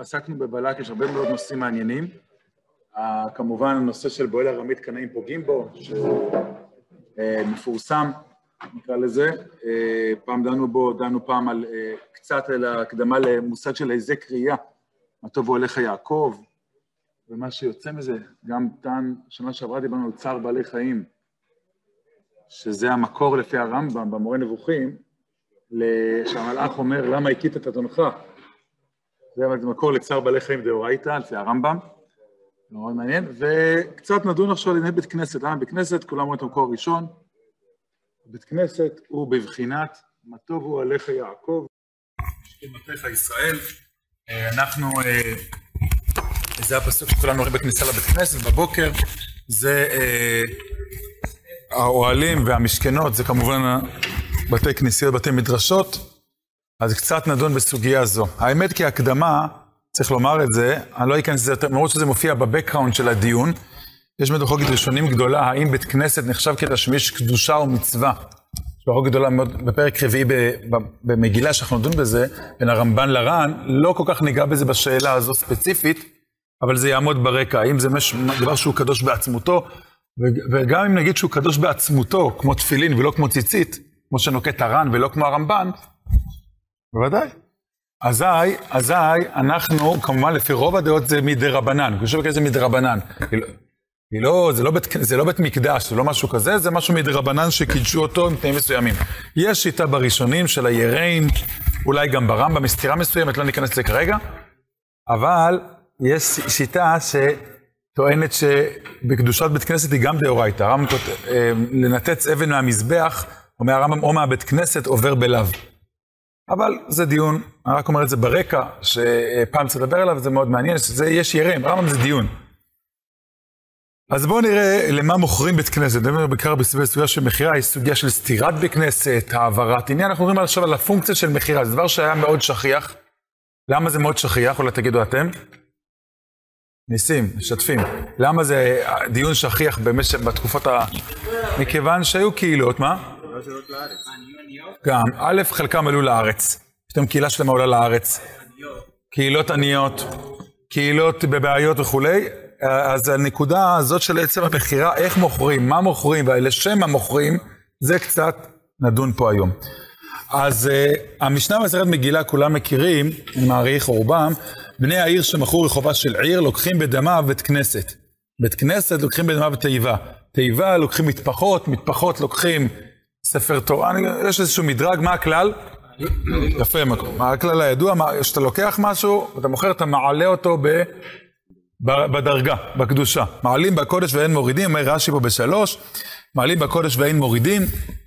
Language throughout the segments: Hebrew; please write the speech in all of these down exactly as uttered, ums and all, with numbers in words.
עסקנו בבלק, יש הרבה מאוד נושאים מעניינים. כמובן, הנושא של בועל ארמית קנאים פוגעים בו, שמפורסם, נקרא לזה. פעם דנו בו, דנו פעם על קצת על הקדמה למושג של היזק ראייה, מה טוב הולך יעקב, ומה שיוצא מזה, גם טען, שנה שעברה דיברנו על צער בעלי חיים, שזה המקור לפי הרמב"ם, במורה נבוכים, שהמלאך אומר, למה הכית את אדונך? זה מקור לצער בעלי חיים דאורייתא, לפי הרמב"ם, מאוד מעניין, וקצת נדון עכשיו על ענייני בית כנסת, למה בית כנסת, כולם רואים את המקור הראשון, בית כנסת הוא בבחינת, מה טוב הוא עליך יעקב, שכמתך ישראל, אנחנו, זה הפסוק שכולנו רואים בכניסה לבית כנסת בבוקר, זה האוהלים והמשכנות, זה כמובן בתי כנסיות, בתי מדרשות, אז קצת נדון בסוגיה הזו. האמת כי הקדמה, צריך לומר את זה, אני לא אכנס לזה יותר, למרות שזה מופיע בבקראונד של הדיון, יש מדרשת ראשונים גדולה, האם בית כנסת נחשב כתשמיש קדושה ומצווה, מדרשת גדולה מאוד, בפרק רביעי במגילה שאנחנו נדון בזה, בין הרמב"ן לר"ן, לא כל כך ניגע בזה בשאלה הזו ספציפית, אבל זה יעמוד ברקע, האם זה דבר שהוא קדוש בעצמותו, וגם אם נגיד שהוא קדוש בעצמותו, כמו תפילין ולא כמו ציצית, כמו שנוקט הר"ן ולא כמו הרמב"ן, בוודאי. אזי, אזי, אנחנו, כמובן, לפי רוב הדעות זה מדי רבנן. אני חושב שזה מדי רבנן. לא, זה לא בית, זה לא בית מקדש, זה לא משהו כזה, זה משהו מדי רבנן שקידשו אותו עם תנאים מסוימים. יש שיטה בראשונים של היראים, אולי גם ברמב"ם, בסתירה מסוימת, לא ניכנס לזה כרגע, אבל יש שיטה שטוענת שבקדושת בית כנסת היא גם דאורייתא. הרמב"ם לנתץ אבן מהמזבח, או מהרמב"ם או מהבית כנסת עובר בלאו. אבל זה דיון, אני רק אומר את זה ברקע, שפעם צריך לדבר עליו, זה מאוד מעניין, שזה יש יראים, הרמב"ם זה דיון. אז בואו נראה למה מוכרים בית כנסת, נדבר בעיקר בסוגיה של מחירה, יש סוגיה של סתירת בית כנסת, העברת עניין, אנחנו מדברים עכשיו על הפונקציה של מחירה, זה דבר שהיה מאוד שכיח. למה זה מאוד שכיח? אולי תגידו אתם? ניסים, משתפים. למה זה דיון שכיח במשך, בתקופות ה... מכיוון שהיו קהילות, מה? גם, א', חלקם עלו לארץ. פתאום קהילה שלמה עולה לארץ. קהילות עניות, קהילות בבעיות וכולי. אז הנקודה הזאת של עצם המחירה, איך מוכרים, מה מוכרים, ולשם מה מוכרים, זה קצת נדון פה היום. אז uh, המשנה במסכת מגילה כולם מכירים, אני מעריך רובם, בני העיר שמכרו רחובה של עיר לוקחים בדמה בית כנסת. בית כנסת לוקחים בדמה בתיבה. תיבה לוקחים מטפחות, מטפחות לוקחים ספר תורה. יש איזשהו מדרג, מה הכלל? יפה מקום. מה הכלל הידוע? שאתה לוקח משהו, אתה מוכר, אתה מעלה אותו ב... בדרגה, בקדושה. מעלים בקודש ואין מורידים, אומר רש"י פה בשלוש, מעלים בקודש ואין מורידים,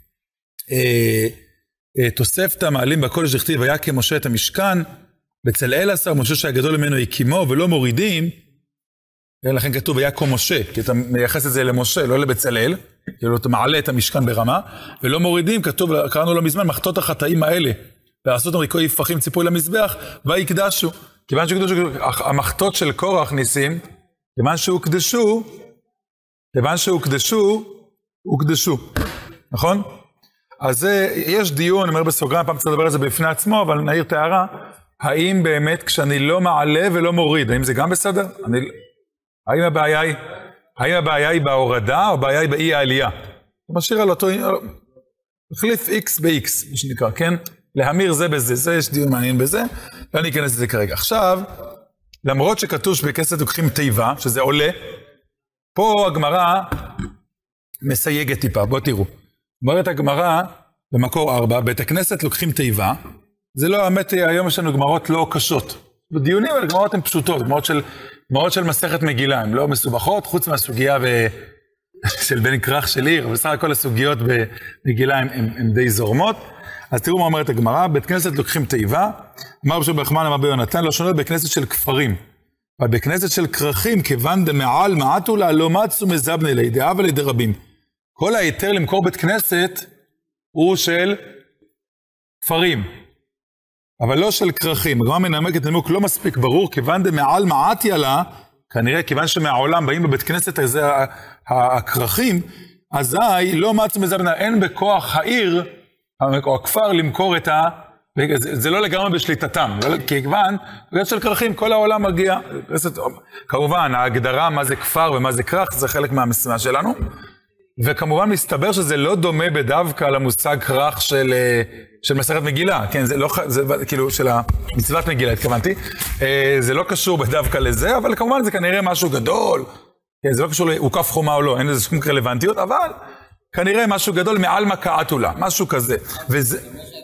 אה, אה, תוספתא, מעלים בקודש דכתיב, היה כמשה את המשכן, בצלאל עשה, משה שהגדול ממנו הקימו, ולא מורידים, לכן כתוב, היה כמו משה, כי אתה מייחס את זה למשה, לא לבצלאל, כאילו אתה מעלה את המשכן ברמה, ולא מורידים, כתוב, קראנו לו מזמן, מחטות החטאים האלה, ועשו אותם ריקוי יפחים ציפוי למזבח, ויקדשו. כיוון שהוקדשו, המחטות של קורח ניסים, כיוון שהוקדשו, כיוון שהוקדשו, הוקדשו, נכון? אז יש דיון, אני אומר בסוגריים, פעם צריך לדבר על זה בפני עצמו, אבל נעיר תארה, האם באמת כשאני לא מעלה ולא מוריד, האם זה גם בסדר? אני, האם הבעיה היא, האם הבעיה היא בהורדה, או הבעיה היא באי העלייה? אני משאיר על אותו, החליף X ב-X, מה שנקרא, כן? להמיר זה בזה, זה יש דיון מעניין בזה, ואני אכנס לזה כרגע. עכשיו, למרות שכתוב שבכנסת לוקחים תיבה, שזה עולה, פה הגמרא מסייגת טיפה, בואו תראו. אומרת הגמרא, במקור ארבע, בית הכנסת לוקחים תיבה, זה לא, האמת, היום יש לנו גמרות לא קשות. בדיונים האלה גמרות הן פשוטות, גמרות של, גמרות של מסכת מגילה, הן לא מסובכות, חוץ מהסוגיה ב... של בן כרך של עיר, ובסך הכל הסוגיות במגילה הן די זורמות. אז תראו מה אומרת הגמרא, בית כנסת לוקחים תיבה, אמר בשביל ברחמן אמר ביונתן, לא שונות בכנסת של כפרים, אבל בכנסת של כרכים, כיוון דמעל מעטו לה, לא מצו מזבני לידי אב ולידי רבים. כל היתר למכור בית כנסת הוא של כפרים, אבל לא של כרכים. הגמרא מנמקת נימוק לא מספיק ברור, כיוון דמעל מעטי לה, כנראה כיוון שמהעולם באים בבית כנסת הזה הכרכים, אזי לא מצו מזבני, אין בכוח העיר, או הכפר למכור את זה, זה לא לגמרי בשליטתם, לא, כיוון, בגלל של כרכים, כל העולם מגיע. כמובן, ההגדרה מה זה כפר ומה זה כרך, זה חלק מהמשימה שלנו. וכמובן מסתבר שזה לא דומה בדווקא למושג כרך של, של מסכת מגילה, כן, זה לא, זה כאילו של המצוות מגילה, התכוונתי. זה לא קשור בדווקא לזה, אבל כמובן זה כנראה משהו גדול, כן, זה לא קשור להוקף חומה או לא, אין לזה שום רלוונטיות, אבל כנראה משהו גדול מעל מקעתולה, משהו כזה. וזה...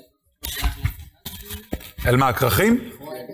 על מה, הכרכים?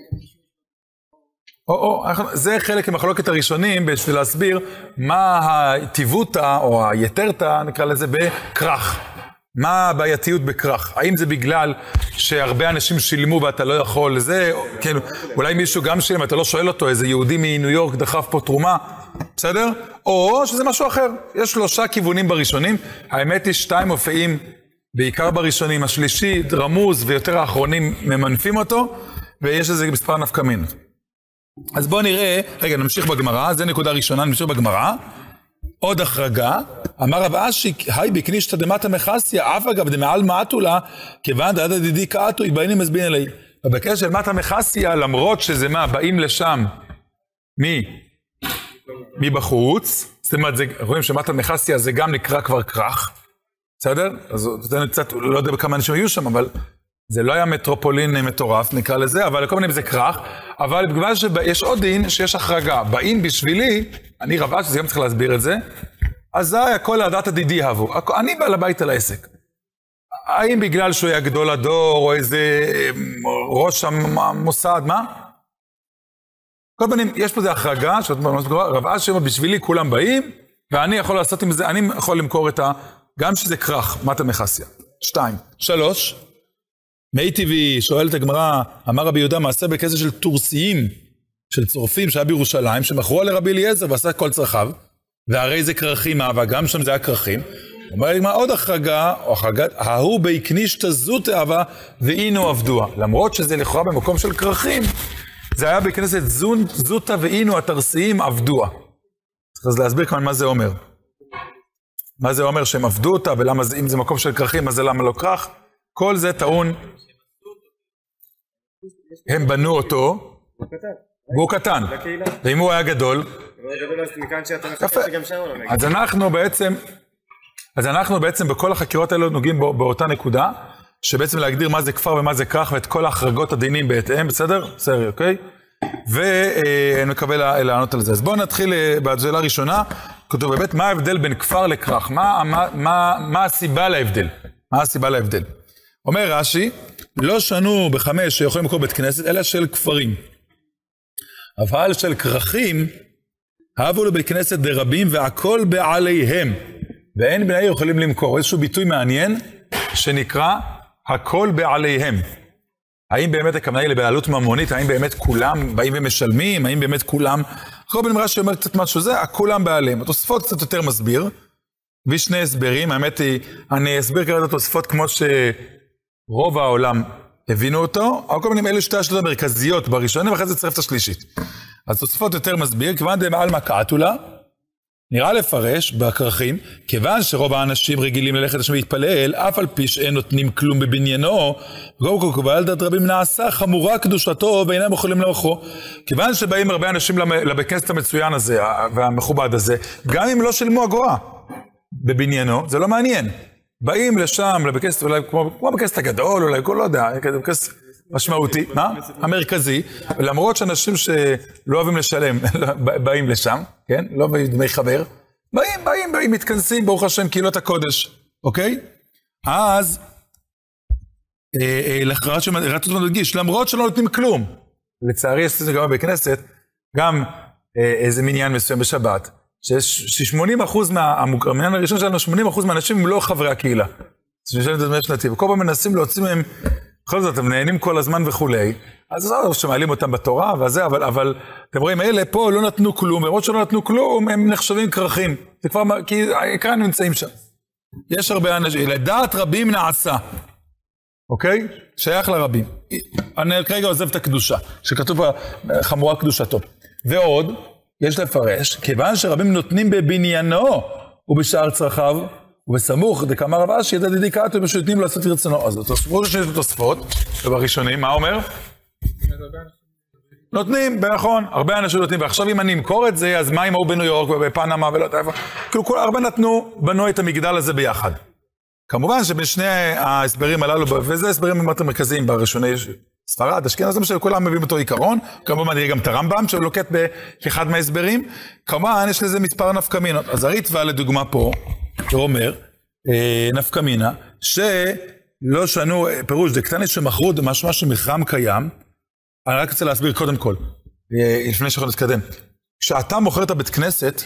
או, או, זה חלק ממחלוקת הראשונים בשביל להסביר מה הטיבותא או היתרתא, נקרא לזה, בכרך. מה הבעייתיות בכרך? האם זה בגלל שהרבה אנשים שילמו ואתה לא יכול לזה? כן, אולי מישהו גם שילם, אתה לא שואל אותו, איזה יהודי מניו יורק דחף פה תרומה, בסדר? או שזה משהו אחר. יש שלושה כיוונים בראשונים, האמת היא שתיים מופיעים בעיקר בראשונים, השלישי רמוז ויותר האחרונים ממנפים אותו, ויש איזה מספר נפקמין. אז בואו נראה, רגע, נמשיך בגמרא, זה נקודה ראשונה, נמשיך בגמרא. עוד החרגה, אמר רב אשי, היי בקנישתא דמטה מחסיה, אף אגב דמעל מעטולה, כיוון דעד הדידי קאטו, באים מסבין אלי. ובקשר של מטה מחסיה, למרות שזה מה, באים לשם, מי? מבחוץ, זאת אומרת, רואים שמטה מחסיה זה גם נקרא כבר כרך, בסדר? אז זה קצת, לא יודע בכמה אנשים היו שם, אבל זה לא היה מטרופולין מטורף, נקרא לזה, אבל כל מיני זה כרך, אבל בגלל שיש עוד דין שיש החרגה, באים בשבילי, אני רבה שזה גם צריך להסביר את זה, אז זה היה כל הדעת הדידי הבו, אני בא לבית על העסק. האם בגלל שהוא היה גדול הדור, או איזה ראש המוסד, מה? כל פנים, יש פה זה החרגה, רבה שבשבילי כולם באים, ואני יכול לעשות עם זה, אני יכול למכור את ה... גם שזה כרך, מטה מחסיה. שתיים. שלוש. מי טבעי, שואלת הגמרא, אמר רבי יהודה, מעשה בכסף של תורסיים, של צורפים שהיה בירושלים, שמכרו לרבי אליעזר ועשה כל צרכיו, והרי זה כרכים אהבה, גם שם זה היה כרכים. אומר לגמרא, עוד החרגה, או החרגת, ההוא בקנישתא זוטא אהבה, ואינו עבדוה. למרות שזה לכאורה במקום של כרכים, זה היה בכנסת זוטא ואינו התרסיים עבדוה. אז להסביר כמובן מה זה אומר. מה זה אומר שהם עבדו אותה, ולמה זה, אם זה מקום של כרכים, אז זה למה לא כרך? כל זה טעון, הם בנו אותו, והוא קטן, ואם הוא היה גדול, אז אנחנו בעצם, אז אנחנו בעצם בכל החקירות האלה נוגעים באותה נקודה, שבעצם להגדיר מה זה כפר ומה זה כרך, ואת כל החרגות הדינים בהתאם, בסדר? בסדר, אוקיי? ואני מקבל לענות על זה. אז בואו נתחיל בשאלה הראשונה, כתוב באמת, מה ההבדל בין כפר לכרך? מה, מה, מה, מה הסיבה להבדל? מה הסיבה להבדל? אומר רש"י, לא שנו בחמש שיכולים לקרוא בית כנסת, אלא של כפרים. אבל של כרכים, הבו לבית כנסת דרבים והכל בעליהם. ואין בני יכולים למכור. איזשהו ביטוי מעניין, שנקרא, הכל בעליהם. האם באמת הכוונה היא לבעלות ממונית? האם באמת כולם באים ומשלמים? האם באמת כולם... כל בן רש"י אומר קצת משהו זה, הכולם בעליהם. התוספות קצת יותר מסביר, ושני הסברים, האמת היא, אני אסביר כרגע את התוספות כמו שרוב העולם הבינו אותו, אבל כל מיני אלה שתי השאלות המרכזיות בראשונים, ואחרי זה צרף את השלישית. אז תוספות יותר מסביר, כיוון דמעל מקעתולה, נראה לפרש בכרכים, כיוון שרוב האנשים רגילים ללכת לשם להתפלל, אף על פי שאין נותנים כלום בבניינו, גו קובל דעת רבים נעשה חמורה קדושתו ואינם יכולים למכרו. כיוון שבאים הרבה אנשים לבית כנסת המצוין הזה והמכובד הזה, גם אם לא שילמו אגורה בבניינו, זה לא מעניין. באים לשם לבית כנסת, אולי כמו, כמו בכנסת הגדול, אולי כל לא יודע, בכנסת משמעותי, מה? המרכזי, למרות שאנשים שלא אוהבים לשלם, באים לשם, כן? לא בדמי חבר, באים, באים, באים, מתכנסים, ברוך השם, קהילות הקודש, אוקיי? אז, לחרת שמרצות מדגיש, למרות שלא נותנים כלום, לצערי יש לזה גם בכנסת, גם איזה מניין מסוים בשבת, ש-שמונים אחוז מהמניין הראשון שלנו, שמונים אחוז מהאנשים הם לא חברי הקהילה. זה משלם את דמי שנתי, וכל פעם מנסים להוציא מהם, בכל זאת, הם נהנים כל הזמן וכולי, אז זהו, שמעלים אותם בתורה וזה, אבל, אבל, אתם רואים, אלה פה לא נתנו כלום, למרות שלא נתנו כלום, הם נחשבים כרכים. זה כבר, כי העיקר נמצאים שם. יש הרבה אנשים, לדעת רבים נעשה. אוקיי? שייך לרבים. אני כרגע עוזב את הקדושה, שכתוב חמורה קדושתו. ועוד, יש לפרש, כיוון שרבים נותנים בבניינו ובשאר צרכיו, ובסמוך דקאמר רב אשי ידע דדיקתו ושנותנים לו לעשות רצונו. אז התוספות שני תוספות, ובראשונים, מה אומר? נותנים, נכון, הרבה אנשים נותנים, ועכשיו אם אני אמכור את זה, אז מה אם הוא בניו יורק ובפנמה ולא יודע איפה? כאילו כל הרבה נתנו, בנו את המגדל הזה ביחד. כמובן שבין שני ההסברים הללו, וזה הסברים באמת מרכזיים בראשוני ספרד, אשכנז, זה כולם מביאים אותו עיקרון, כמובן יהיה גם את הרמב"ם שלוקט באחד מההסברים, כמובן יש לזה מספר נפקמינות. אז הריטב"א לדוגמה פה, הוא אומר, נפקמינה, שלא שנו פירוש, דקטני שמכרו משמע שמכרם קיים, אני רק רוצה להסביר קודם כל, לפני שאנחנו נתקדם. כשאתה מוכר את הבית כנסת,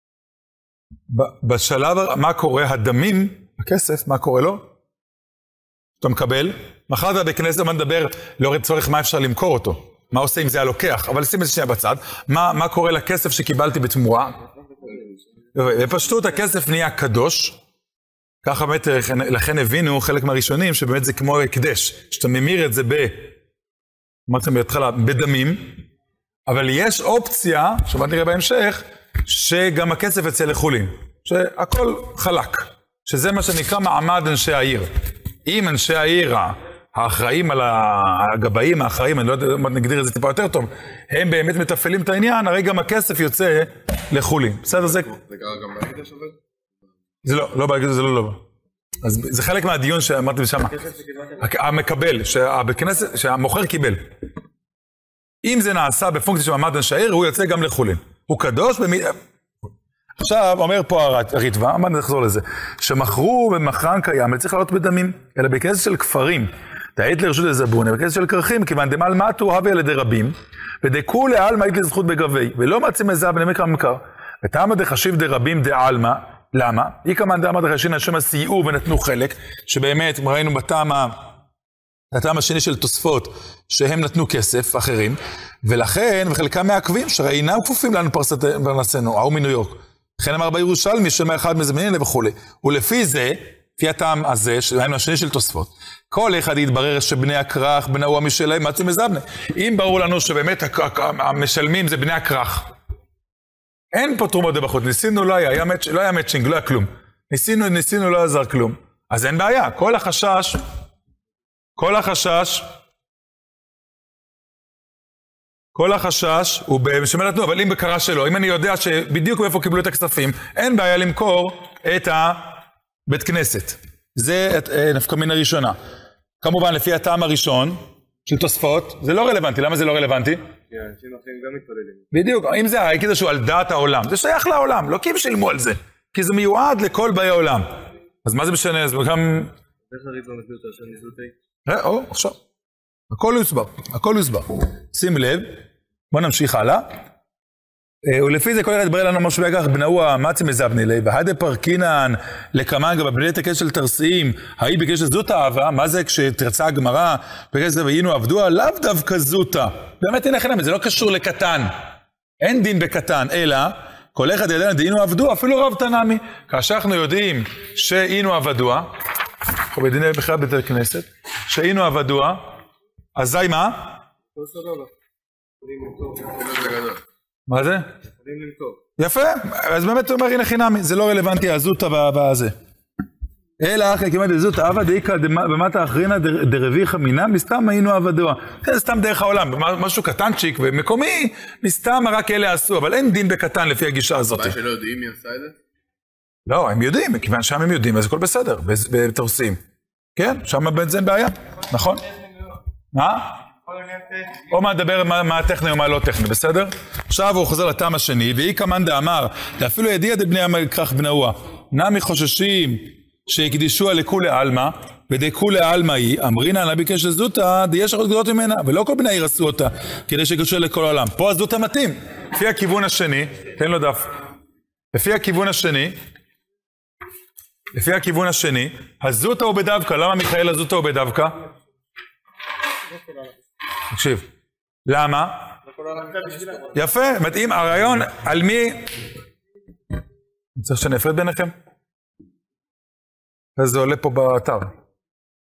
בשלב, מה קורה? הדמים, הכסף, מה קורה לו? אתה מקבל, מחרת הבית כנסת, מה נדבר, לא צורך מה אפשר למכור אותו. מה עושה אם זה הלוקח, אבל שים את זה שנייה בצד. מה, מה קורה לכסף שקיבלתי בתמורה? בפשטות הכסף נהיה קדוש, ככה באמת, לכן הבינו חלק מהראשונים, שבאמת זה כמו הקדש, שאתה ממיר את זה ב... אמרתם בהתחלה, בדמים, אבל יש אופציה, שמעת נראה בהמשך, שגם הכסף יצא לחולין, שהכל חלק, שזה מה שנקרא מעמד אנשי העיר. אם אנשי העיר, האחראים על הגבאים, האחראים, אני לא יודע מה נגדיר את זה טיפה יותר טוב, הם באמת מתפעלים את העניין, הרי גם הכסף יוצא לחולין. בסדר, זה... זה גם בהקדש עובד? זה לא, לא בהקדש, זה לא לא. אז זה חלק מהדיון שאמרתי בשם, המקבל, שהמוכר קיבל. אם זה נעשה בפונקציה של מעמד אנשי העיר, הוא יוצא גם לחולין. הוא קדוש במי... עכשיו, אומר פה הריטב"א, מה נחזור לזה? שמכרו ומכרן קיים, לא צריך לעלות בדמים, אלא בכנסת של כפרים, דעת לרשות לזבונה, בכנסת של כרכים, כיוון דמל מתו הווה על ידי רבים, ודכולי עלמא היית לזכות בגבי, ולא מצאים לזה בני מקרא ממכר. ותמה דחשיב דרבים דעלמא, למה? אי כמן דאמר דחשין השם סייעו ונתנו חלק, שבאמת ראינו בטעם, הטעם השני של תוספות, שהם נתנו כסף אחרים, ולכן, וחלקם מעכבים, שראינם כפופים לנו פרנסנו, ההוא מניו יורק. לכן אמר בירושלמי, שמה אחד מזמנים לב וכו'. ולפי זה, לפי הטעם הזה, שהיינו השני של תוספות, כל אחד יתברר שבני הכרך, בני ההוא המשלהם, מצאו מזבנה. אם ברור לנו שבאמת המשלמים זה בני הכרך, אין פה תרומות דבחות, ניסינו לא היה, היה מצ', לא היה מצ'ינג, לא היה כלום. ניסינו, ניסינו לא עזר כלום. אז אין בעיה, כל החשש, כל החשש, כל החשש הוא בשמה נתנו, אבל אם בקרה שלו, אם אני יודע שבדיוק מאיפה קיבלו את הכספים, אין בעיה למכור את הבית כנסת. זה נפקא מינה ראשונה. כמובן, לפי הטעם הראשון של תוספות, זה לא רלוונטי. למה זה לא רלוונטי? כן, אנשים אחרים גם מתפללים. בדיוק, אם זה היה כזה שהוא על דעת העולם, זה שייך לעולם, לא כי הם שילמו על זה, כי זה מיועד לכל באי העולם. אז מה זה משנה? אז גם... איך הריטב"א מסביר את השם נזותי? או, עכשיו. הכל יוסבר, הכל יוסבר. שים לב, בוא נמשיך הלאה. ולפי זה כל אחד יתברר לנו משהו בהכרח, בנאו מצי מזבני לי, והדה פרקינן לקמן גם בבני תקש של תרסיים, האי בקש של זוטה אהבה, מה זה כשתרצה הגמרא, בקש של והיינו עבדוה, לאו דווקא זוטה. באמת הנה חינם, זה לא קשור לקטן. אין דין בקטן, אלא כל אחד ידענו דהיינו עבדוה, אפילו רב תנמי. כאשר אנחנו יודעים שהיינו עבדוה, אנחנו בדיני בכלל בית הכנסת, שהיינו עבדוה, אזי מה? לא סבבה. יכולים למכור. מה זה? יכולים למכור. יפה, אז באמת הוא אומר, הנה חינמי, זה לא רלוונטי, הזוטה והזה. אלא אחרי כמעט הזוטה, עבד דאיקה במטה האחרינה דרביחה מינה, מסתם היינו עבדוה. זה סתם דרך העולם, משהו קטנצ'יק ומקומי, מסתם רק אלה עשו, אבל אין דין בקטן לפי הגישה הזאת. מה שלא יודעים מי עשה את זה? לא, הם יודעים, כיוון שם הם יודעים, אז הכל בסדר, בתורסים. כן, שם בין זה אין בעיה, נכון? מה? או מה לדבר מה הטכני או מה לא טכני, בסדר? עכשיו הוא חוזר לטעם השני, ואי כמן דאמר, אפילו ידיע דבני הכרך בנאוה, נמי חוששים שיקדישוה לכולי עלמא, ודכולי עלמא היא, אמרינה לה ביקש לזוטה, דיש אחרות גדולות ממנה, ולא כל בני העיר עשו אותה, כדי שיקדשו לכל העולם. פה הזוטה מתאים. לפי הכיוון השני, תן לו דף. לפי הכיוון השני, לפי הכיוון השני, הזוטה הוא בדווקא. למה מיכאל הזוטה הוא בדווקא? תקשיב. למה? יפה, מתאים. הרעיון על מי... אני צריך שנפרד ביניכם? אז זה עולה פה באתר.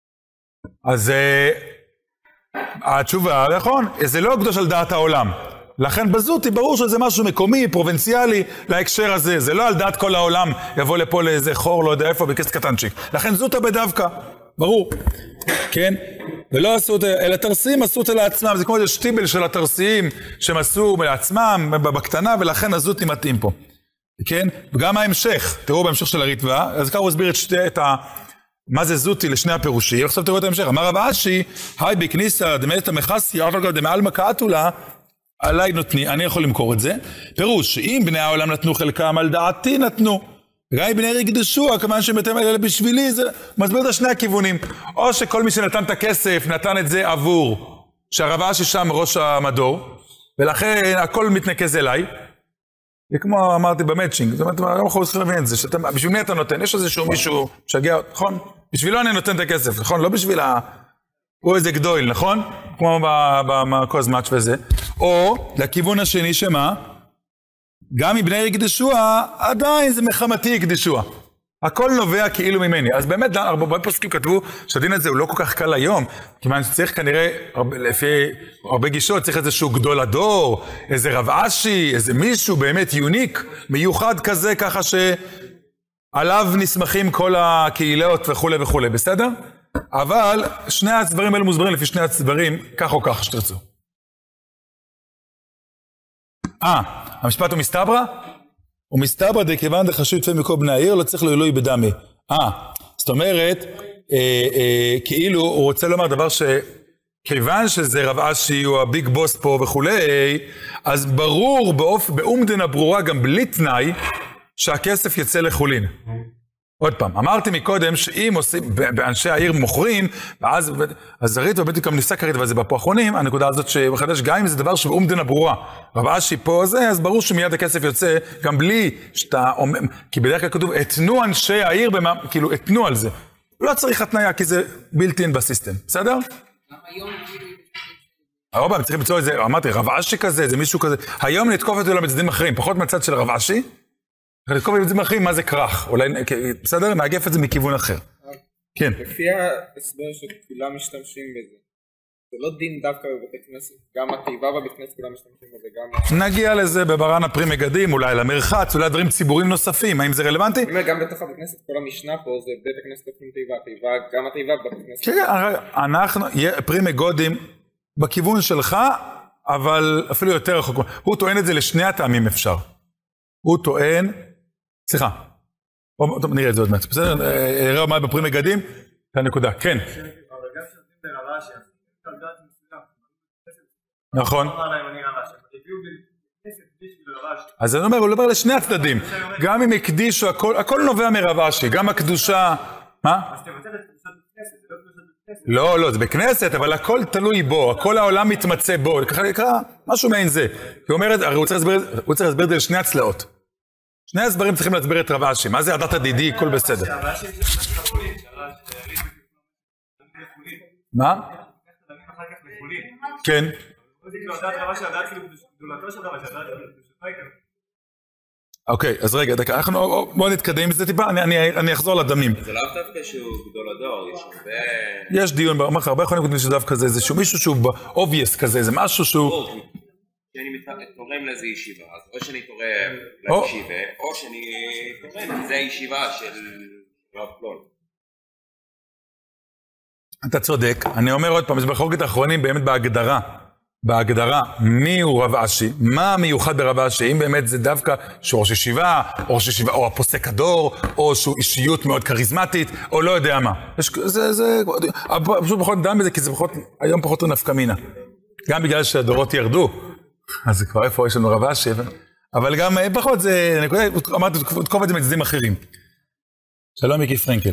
אז התשובה, נכון, זה לא קדוש על דעת העולם. לכן בזוטי ברור שזה משהו מקומי, פרובינציאלי, להקשר הזה. זה לא על דעת כל העולם יבוא לפה לאיזה חור, לא יודע איפה, בכסף קטנצ'יק. לכן זוטה בדווקא, ברור. כן? ולא עשו אותה, אלא תרסיים עשו אותה לעצמם. זה כמו איזה שטיבל של התרסיים שהם עשו לעצמם, בקטנה, ולכן הזוטי מתאים פה. כן? וגם ההמשך, תראו בהמשך של הריטב"א, אז ככה הוא הסביר את, שתי, את ה... מה זה זוטי לשני הפירושים. עכשיו תראו את ההמשך. אמר רב אשי, היי בכניסה דמת המחסי, אבל גם דמעלמא קאתולה, עליי נותני, אני יכול למכור את זה. פירוש, אם בני העולם נתנו חלקם, על דעתי נתנו. גם אם בני עיר יקדשו, כמובן שבתם האלה בשבילי, זה מסביר את השני הכיוונים. או שכל מי שנתן את הכסף, נתן את זה עבור, שהרב אשי שם ראש המדור, ולכן הכל מתנקז אליי. וכמו אמרתי במאצ'ינג, זאת אומרת, לא יכול להבין את זה, שאתה, בשביל מי אתה נותן? יש איזשהו מישהו שגע, נכון? בשבילו אני נותן את הכסף, נכון? לא בשביל ה... הוא איזה גדול, נכון? כמו בקוז מאץ' וזה. או, לכיוון השני שמה? גם מבני עיר יקדשוה, עדיין זה מחמתי יקדשוה. הכל נובע כאילו ממני. אז באמת, הרבה פוסקים כתבו שהדין הזה הוא לא כל כך קל היום, כיוון שצריך כנראה, לפי הרבה גישות, צריך איזשהו גדול הדור, איזה רב אשי, איזה מישהו באמת יוניק, מיוחד כזה, ככה שעליו נסמכים כל הקהילות וכו' וכו', בסדר? אבל שני הצברים האלה מוסברים לפי שני הצברים, כך או כך שתרצו. אה, המשפט הוא מסתברא? הוא מסתברא דכיוון דחשוב יתפה מכל בני העיר, לא צריך לעילוי בדמי. אה, זאת אומרת, אה, אה, כאילו הוא רוצה לומר דבר שכיוון שזה רב אשי הוא הביג בוס פה וכולי, אז ברור באופ... באומדנה ברורה גם בלי תנאי שהכסף יצא לחולין. עוד פעם, אמרתי מקודם שאם עושים, באנשי העיר מוכרים, ואז, אז הריטב"א באמת גם נפסק הריטב"א, וזה בפרחונים, הנקודה הזאת שמחדש, גם אם זה דבר שבאומדנה ברורה, רב אשי פה זה, אז ברור שמיד הכסף יוצא, גם בלי שאתה אומר, כי בדרך כלל כתוב, התנו אנשי העיר, במה, כאילו, התנו על זה. לא צריך התניה, כי זה בלתי אין בסיסטם, בסדר? גם היום כאילו... הרבה פעם צריכים למצוא איזה, אמרתי, רב אשי כזה, זה מישהו כזה, היום נתקוף את זה למצדים אחרים, פחות מצד של רב אשי, לתקוף את זה אחרים, מה זה כרך? אולי, בסדר? נאגף את זה מכיוון אחר. כן. לפי ההסבר שכולם משתמשים בזה, זה לא דין דווקא בבתי כנסת, גם התיבה בבית כנסת כולם משתמשים בזה, גם... נגיע לזה בברן הפרי מגדים, אולי למרחץ, אולי דברים ציבוריים נוספים, האם זה רלוונטי? אני אומר, גם בתוך הבית כנסת, כל המשנה פה זה בית הכנסת לפני תיבה, תיבה, גם התיבה בבית כנסת. כן, אנחנו, פרי מגודים בכיוון שלך, אבל אפילו יותר רחוק. הוא טוען את זה לשני הטעמים אפשר. הוא טוען, סליחה, טוב, נראה את זה עוד מעט, בסדר? נראה מה בפרי מגדים, את הנקודה, כן. נכון. אז אני אומר, הוא אומר לשני הצדדים, גם אם הקדישו, הכל נובע מרב אשי, גם הקדושה, מה? לא, לא, זה בכנסת, אבל הכל תלוי בו, הכל העולם מתמצא בו, ככה נקרא משהו מעין זה. הוא אומר, הרי הוא צריך להסביר את זה לשני הצלעות. שני הסברים צריכים להסביר את רב אשי, מה זה הדת הדידי, הכל בסדר. מה? כן. אוקיי, אז רגע, דקה, אנחנו בואו נתקדם עם זה טיפה, אני אחזור לדמים. זה לא דווקא שהוא גדול הדור, יש הרבה... יש דיון, הרבה יכולים לדעת שדווקא זה איזשהו מישהו שהוא אובייס כזה, זה משהו שהוא... כשאני תורם לזה ישיבה, אז או שאני תורם לישיבה, או שאני תורם, זה הישיבה של רב פלון. אתה צודק, אני אומר עוד פעם, זה בחלוקת האחרונים באמת בהגדרה, בהגדרה, מי הוא רב אשי, מה המיוחד ברב אשי, אם באמת זה דווקא שהוא ראש ישיבה, או ראש ישיבה, או הפוסק הדור, או שהוא אישיות מאוד כריזמטית, או לא יודע מה. זה, זה, פשוט פחות דן בזה, כי זה פחות, היום פחות נפקא מינה. גם בגלל שהדורות ירדו, אז זה כבר איפה יש לנו רב אשי, אבל גם פחות זה, אמרתי, תקוף את זה מצדים אחרים. שלום מיקי פרנקל.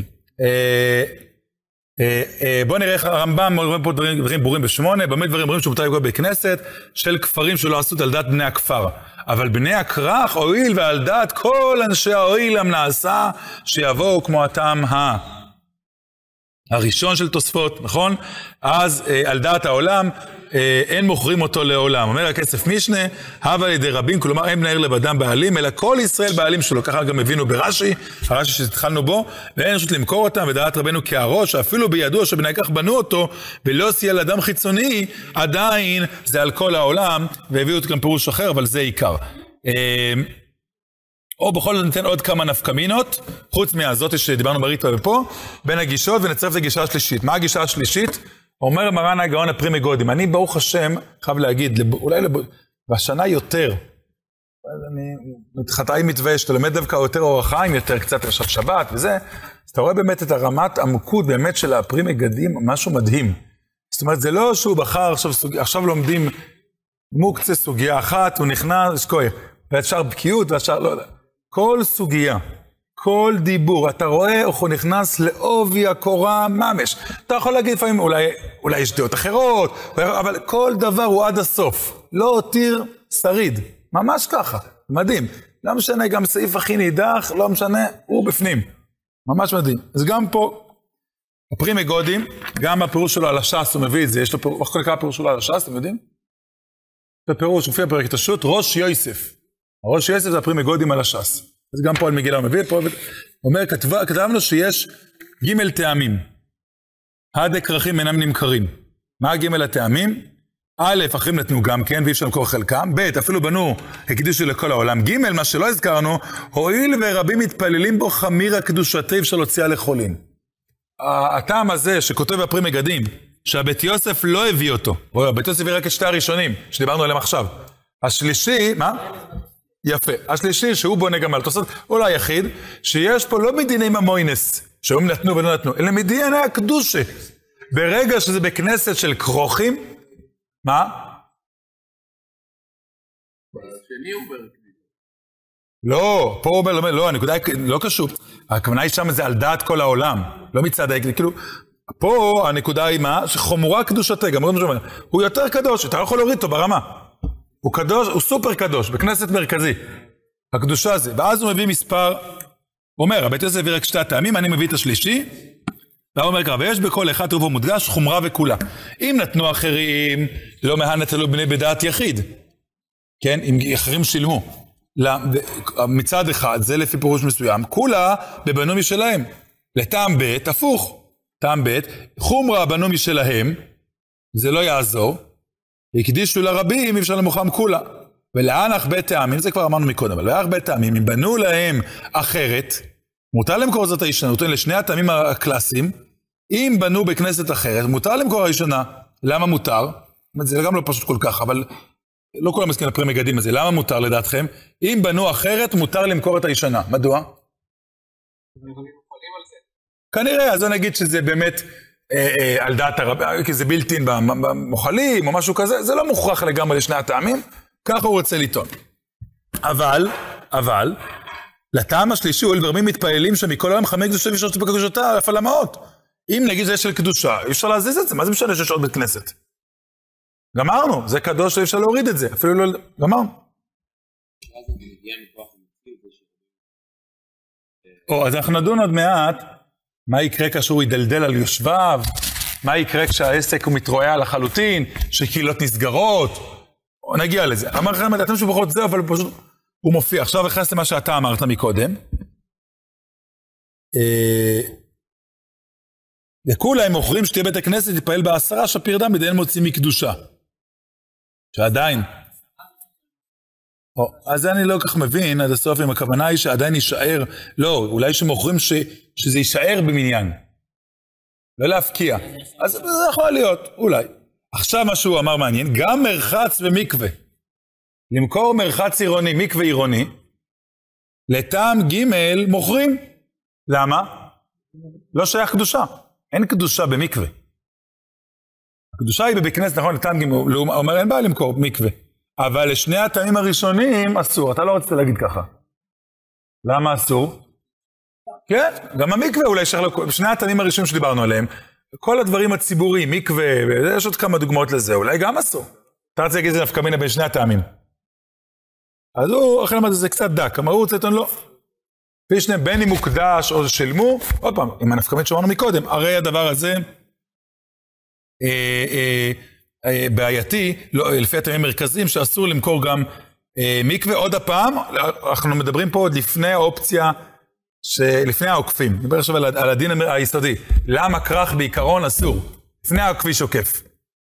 בואו נראה איך הרמב"ם רואים פה דברים ברורים בשמונה, באמת דברים ברורים שמותר לפגוע בכנסת, של כפרים שלא עשו על דעת בני הכפר. אבל בני הכרך הועיל ועל דעת כל אנשי ההועילם נעשה, שיבואו כמו הטעם הראשון של תוספות, נכון? אז על דעת העולם, אין מוכרים אותו לעולם. אומר הכסף משנה, הווה לידי רבים, כלומר אין מנהר לבדם בעלים, אלא כל ישראל בעלים שלו. ככה גם הבינו ברש"י, הרש"י שהתחלנו בו, ואין רשות למכור אותם, ודעת רבנו כהראש, שאפילו בידוע שבני כך בנו אותו, ולא סייע לאדם חיצוני, עדיין זה על כל העולם, והביאו את גם פירוש אחר, אבל זה עיקר. או בכל זאת ניתן עוד כמה נפקמינות, חוץ מהזאת שדיברנו בריטווה ופה, בין הגישות, ונצרף את הגישה השלישית. מה הגישה השלישית? אומר מרן הגאון הפרי מגודים, אני ברוך השם, חייב להגיד, אולי בשנה יותר, אני מתחתאי מתווה, שאתה לומד דווקא יותר אורח חיים, יותר קצת עכשיו שבת וזה, אז אתה רואה באמת את הרמת עמקות באמת של הפרי מגדים, משהו מדהים. זאת אומרת, זה לא שהוא בחר, עכשיו, סוג... עכשיו לומדים מוקצה סוגיה אחת, הוא נכנס, שכוי, ואפשר בקיאות, ואפשר, לא יודע. כל סוגיה, כל דיבור, אתה רואה איך הוא נכנס לעובי הקורה ממש. אתה יכול להגיד לפעמים, אולי, אולי יש דעות אחרות, אבל כל דבר הוא עד הסוף. לא הותיר שריד. ממש ככה. מדהים. לא משנה, גם סעיף הכי נידח, לא משנה, הוא בפנים. ממש מדהים. אז גם פה, הפרי מגודים, גם הפירוש שלו על הש"ס, הוא מביא את זה. יש לו פירוש, איך כל הפירוש שלו על הש"ס, אתם יודעים? בפירוש, מופיע פרק התשות, ראש יוסף. הראש יוסף זה הפרי מגודים על הש"ס. אז גם פה על מגילה הוא מביא, פה אומר, כתב, כתבנו שיש ג' טעמים. עד הכרכים אינם נמכרים. מה ג' הטעמים? א', אחרים נתנו גם כן, ואי אפשר למכור חלקם. ב', אפילו בנו, הקדישו לכל העולם. ג', מה שלא הזכרנו, הואיל ורבים מתפללים בו חמיר הקדושתי, אפשר להוציאה לחולים. הטעם הזה שכותב הפרי מגדים, שהבית יוסף לא הביא אותו. הבית יוסף הביא רק את שתי הראשונים, שדיברנו עליהם עכשיו. השלישי, מה? יפה. השלישי, שהוא בונה גם על תוספות, הוא היחיד, שיש פה לא מדיני ממוינס, שהם נתנו ולא נתנו, אלא מדיני הקדושה. ברגע שזה בכנסת של כרוכים, מה? השני הוא ברקדית. לא, פה הוא אומר, לא, הנקודה לא קשור. הכוונה היא שם זה על דעת כל העולם, לא מצד ההקדש. כאילו, פה הנקודה היא מה? שחומרה קדושתה, גם הוא יותר קדוש, אתה לא יכול להוריד אותו ברמה. הוא קדוש, הוא סופר קדוש, בכנסת מרכזי. הקדושה הזה. ואז הוא מביא מספר, הוא אומר, הבית יוסף הביא רק שתי הטעמים, אני מביא את השלישי, והוא אומר ככה, ויש בכל אחד טוב ומודגש, חומרה וכולה. אם נתנו אחרים, לא מהנת אלו בני בדעת יחיד. כן? אם אחרים שילמו. מצד אחד, זה לפי פירוש מסוים, כולה בבנו משלהם. לטעם ב', הפוך. טעם ב', חומרה בנו משלהם, זה לא יעזור. הקדישו לרבים, אפשר למוחם כולה. ולאנך בית טעמים, זה כבר אמרנו מקודם, אבל לאנך בית טעמים, אם בנו להם אחרת, מותר למכור זאת הישנה, נותן לשני הטעמים הקלאסיים, אם בנו בכנסת אחרת, מותר למכור הישנה. למה מותר? זה גם לא פשוט כל כך, אבל לא כולם מסכים לפרי מגדים הזה. למה מותר לדעתכם? אם בנו אחרת, מותר למכור את הישנה. מדוע? כנראה, אז אני אגיד שזה באמת אה, אה, על דעת הרב, כי זה בלתין במוחלים או משהו כזה, זה לא מוכרח לגמרי לשני הטעמים, ככה הוא רוצה לטעון. אבל, אבל, לטעם השלישי, הוא ורבים מתפעלים שמכל העולם חמי קדושה ושעות בקדושתה, אף על המעות. אם נגיד זה של קדושה, אי אפשר להזיז את זה, מה זה משנה שיש עוד בית כנסת? גמרנו, זה קדוש, אי אפשר להוריד את זה, אפילו לא, גמרנו. או, אז אנחנו נדון עוד מעט, מה יקרה כאשר הוא ידלדל על יושביו, מה יקרה כשהעסק הוא מתרועע לחלוטין, שקהילות נסגרות, או נגיע לזה. אמר לכם, אתם שבכל זה, אבל פשוט, הוא מופיע. עכשיו הכנס למה שאתה אמרת מקודם. לכולה הם מוכרים שתהיה בית הכנסת, יפעל בעשרה שפיר דם, בידיהם מוצאים מקדושה. שעדיין. או, אז אני לא כך מבין, עד הסוף, אם הכוונה היא שעדיין יישאר, לא, אולי שמוכרים ש, שזה יישאר במניין. לא להפקיע. אז זה יכול להיות, אולי. עכשיו מה שהוא אמר מעניין, גם מרחץ ומקווה. למכור מרחץ עירוני, מקווה עירוני, לטעם ג' מוכרים. למה? לא שייך קדושה. אין קדושה במקווה. הקדושה היא בבית כנסת, נכון, לטעם ג' הוא אומר, אין בעיה למכור מקווה. אבל לשני הטעמים הראשונים אסור. אתה לא רוצה להגיד ככה. למה אסור? כן, גם המקווה אולי שייך לו, בשני הטעמים הראשונים שדיברנו עליהם, כל הדברים הציבוריים, מקווה, יש עוד כמה דוגמאות לזה, אולי גם אסור. אתה רוצה להגיד את זה נפקא מינה בין שני הטעמים. אז הוא, אחרי למד את זה קצת דק, אמרו, הוא רוצה לטעון לא. וישנה, בין אם מוקדש או שלמו, עוד פעם, עם הנפקא מינה שאמרנו מקודם, הרי הדבר הזה, אה, אה, בעייתי, לא, לפי הטעמים מרכזיים, שאסור למכור גם אה, מקווה. עוד הפעם, אנחנו מדברים פה עוד לפני האופציה, שלפני העוקפים. נדבר עכשיו על, על הדין היסודי. למה כרך בעיקרון אסור? לפני הכביש עוקף.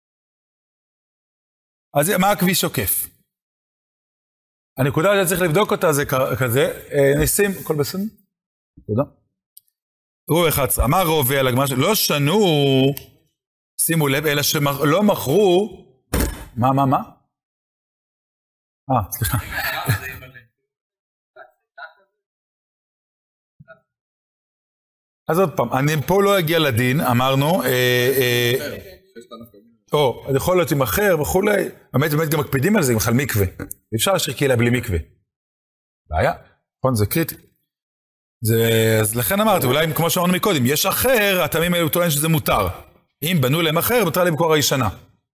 אז מה הכביש עוקף? הנקודה שצריך לבדוק אותה זה כזה, ניסים, הכל בסדר? תודה. ראו אחד עשרה, אמר רובה על הגמרא, לא שנו, שימו לב, אלא שלא מכרו, מה, מה, מה? אה, סליחה. אז עוד פעם, אני פה לא אגיע לדין, אמרנו, או, זה יכול להיות עם אחר וכולי, באמת באמת גם מקפידים על זה, עם בכלל מקווה. אפשר להשאיר קהילה בלי מקווה. בעיה, נכון, זה קריטי. אז לכן אמרתי, אולי כמו שאמרנו מקודם, יש אחר, הטעמים האלו טוען שזה מותר. אם בנו להם אחר, מותר למכור הישנה.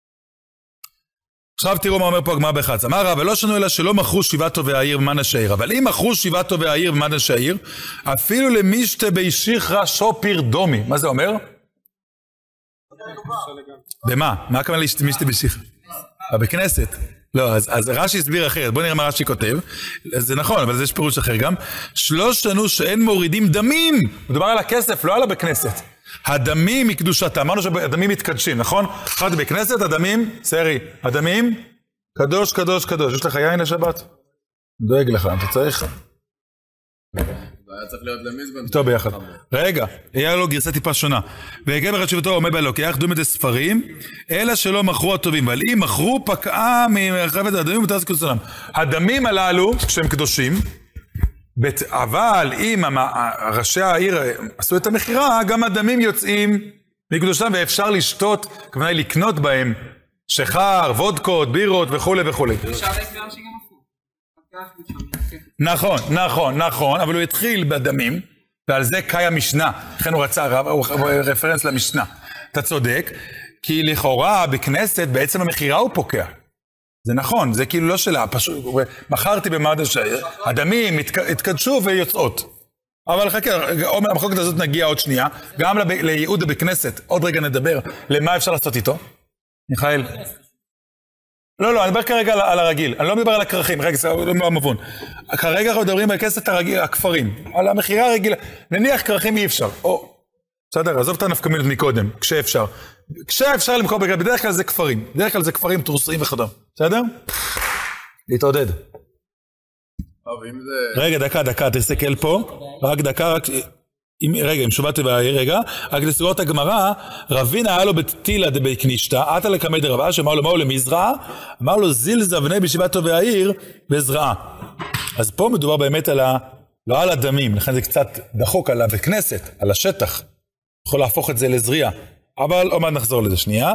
עכשיו תראו מה אומר פה הגמרא בחץ. אמר רב, ולא שנו אלא שלא מכרו שבעת טובי העיר במן השעיר. אבל אם מכרו שבעת טובי העיר במן השעיר, אפילו למישתה בישיחרא שופיר דומי. מה זה אומר? במה? מה הכוונה להשתמשת בשיחרא? בכנסת. לא, אז, אז רש"י הסביר אחרת. בוא נראה מה רש"י כותב. זה נכון, אבל יש פירוש אחר גם. שלוש שנו שאין מורידים דמים. מדובר על הכסף, לא על הבכנסת. הדמים מקדושתה. אמרנו שהדמים מתקדשים, נכון? אחד בכנסת, הדמים, סרי, הדמים, קדוש, קדוש, קדוש. יש לך יין לשבת? דואג לך, אתה צריך. היה צריך להיות למזבן. טוב ביחד. רגע, היה לו גרסה טיפה שונה. והגיע בחשיבתו עומד באלוקי, דומת הספרים, אלא שלא מכרו הטובים, אבל אם מכרו פקעה מרחבת הדמים ותעש קדושתם. הדמים הללו, כשהם קדושים, אבל אם ראשי העיר עשו את המחירה, גם הדמים יוצאים מקדושתם, ואפשר לשתות, כוונה לקנות בהם, שחר, וודקות, בירות וכו' וכו'. נכון, נכון, נכון, אבל הוא התחיל בדמים, ועל זה קאי המשנה, לכן הוא רצה, הוא רפרנס למשנה. אתה צודק, כי לכאורה בכנסת בעצם המחירה הוא פוקע. זה נכון, זה כאילו לא שלה, פשוט, מכרתי במעמד השעיר, הדמים התקדשו ויוצאות. אבל חכה, המחלוקת הזאת נגיע עוד שנייה, גם ליהודה בכנסת, עוד רגע נדבר, למה אפשר לעשות איתו? מיכאל? לא, לא, אני מדבר כרגע על הרגיל, אני לא מדבר על הכרכים, רגע, זה לא מבון. כרגע אנחנו מדברים על כסת הרגיל, הכפרים, על המחירה הרגילה, נניח כרכים אי אפשר, או, בסדר, עזוב את הנפקמינות מקודם, כשאפשר. כשאפשר למכור בגלל, בדרך כלל זה כפרים, בדרך כלל זה כפרים תורסיים וכדומה, בסדר? להתעודד. רגע, דקה, דקה, תסתכל פה, רק דקה, רק... רגע, אם שובת רגע, רק לסגור את הגמרא, רבינה היה לו בתילה דבי קנישתא, עתה לקמא דרבה, שאמר לו, מה הוא למזרעה? אמר לו, זיל זבני בישיבת טובי העיר בזרעה. אז פה מדובר באמת על ה... לא על הדמים, לכן זה קצת דחוק על הבית כנסת, על השטח. יכול להפוך את זה לזריעה. אבל עוד מעט נחזור לזה שנייה.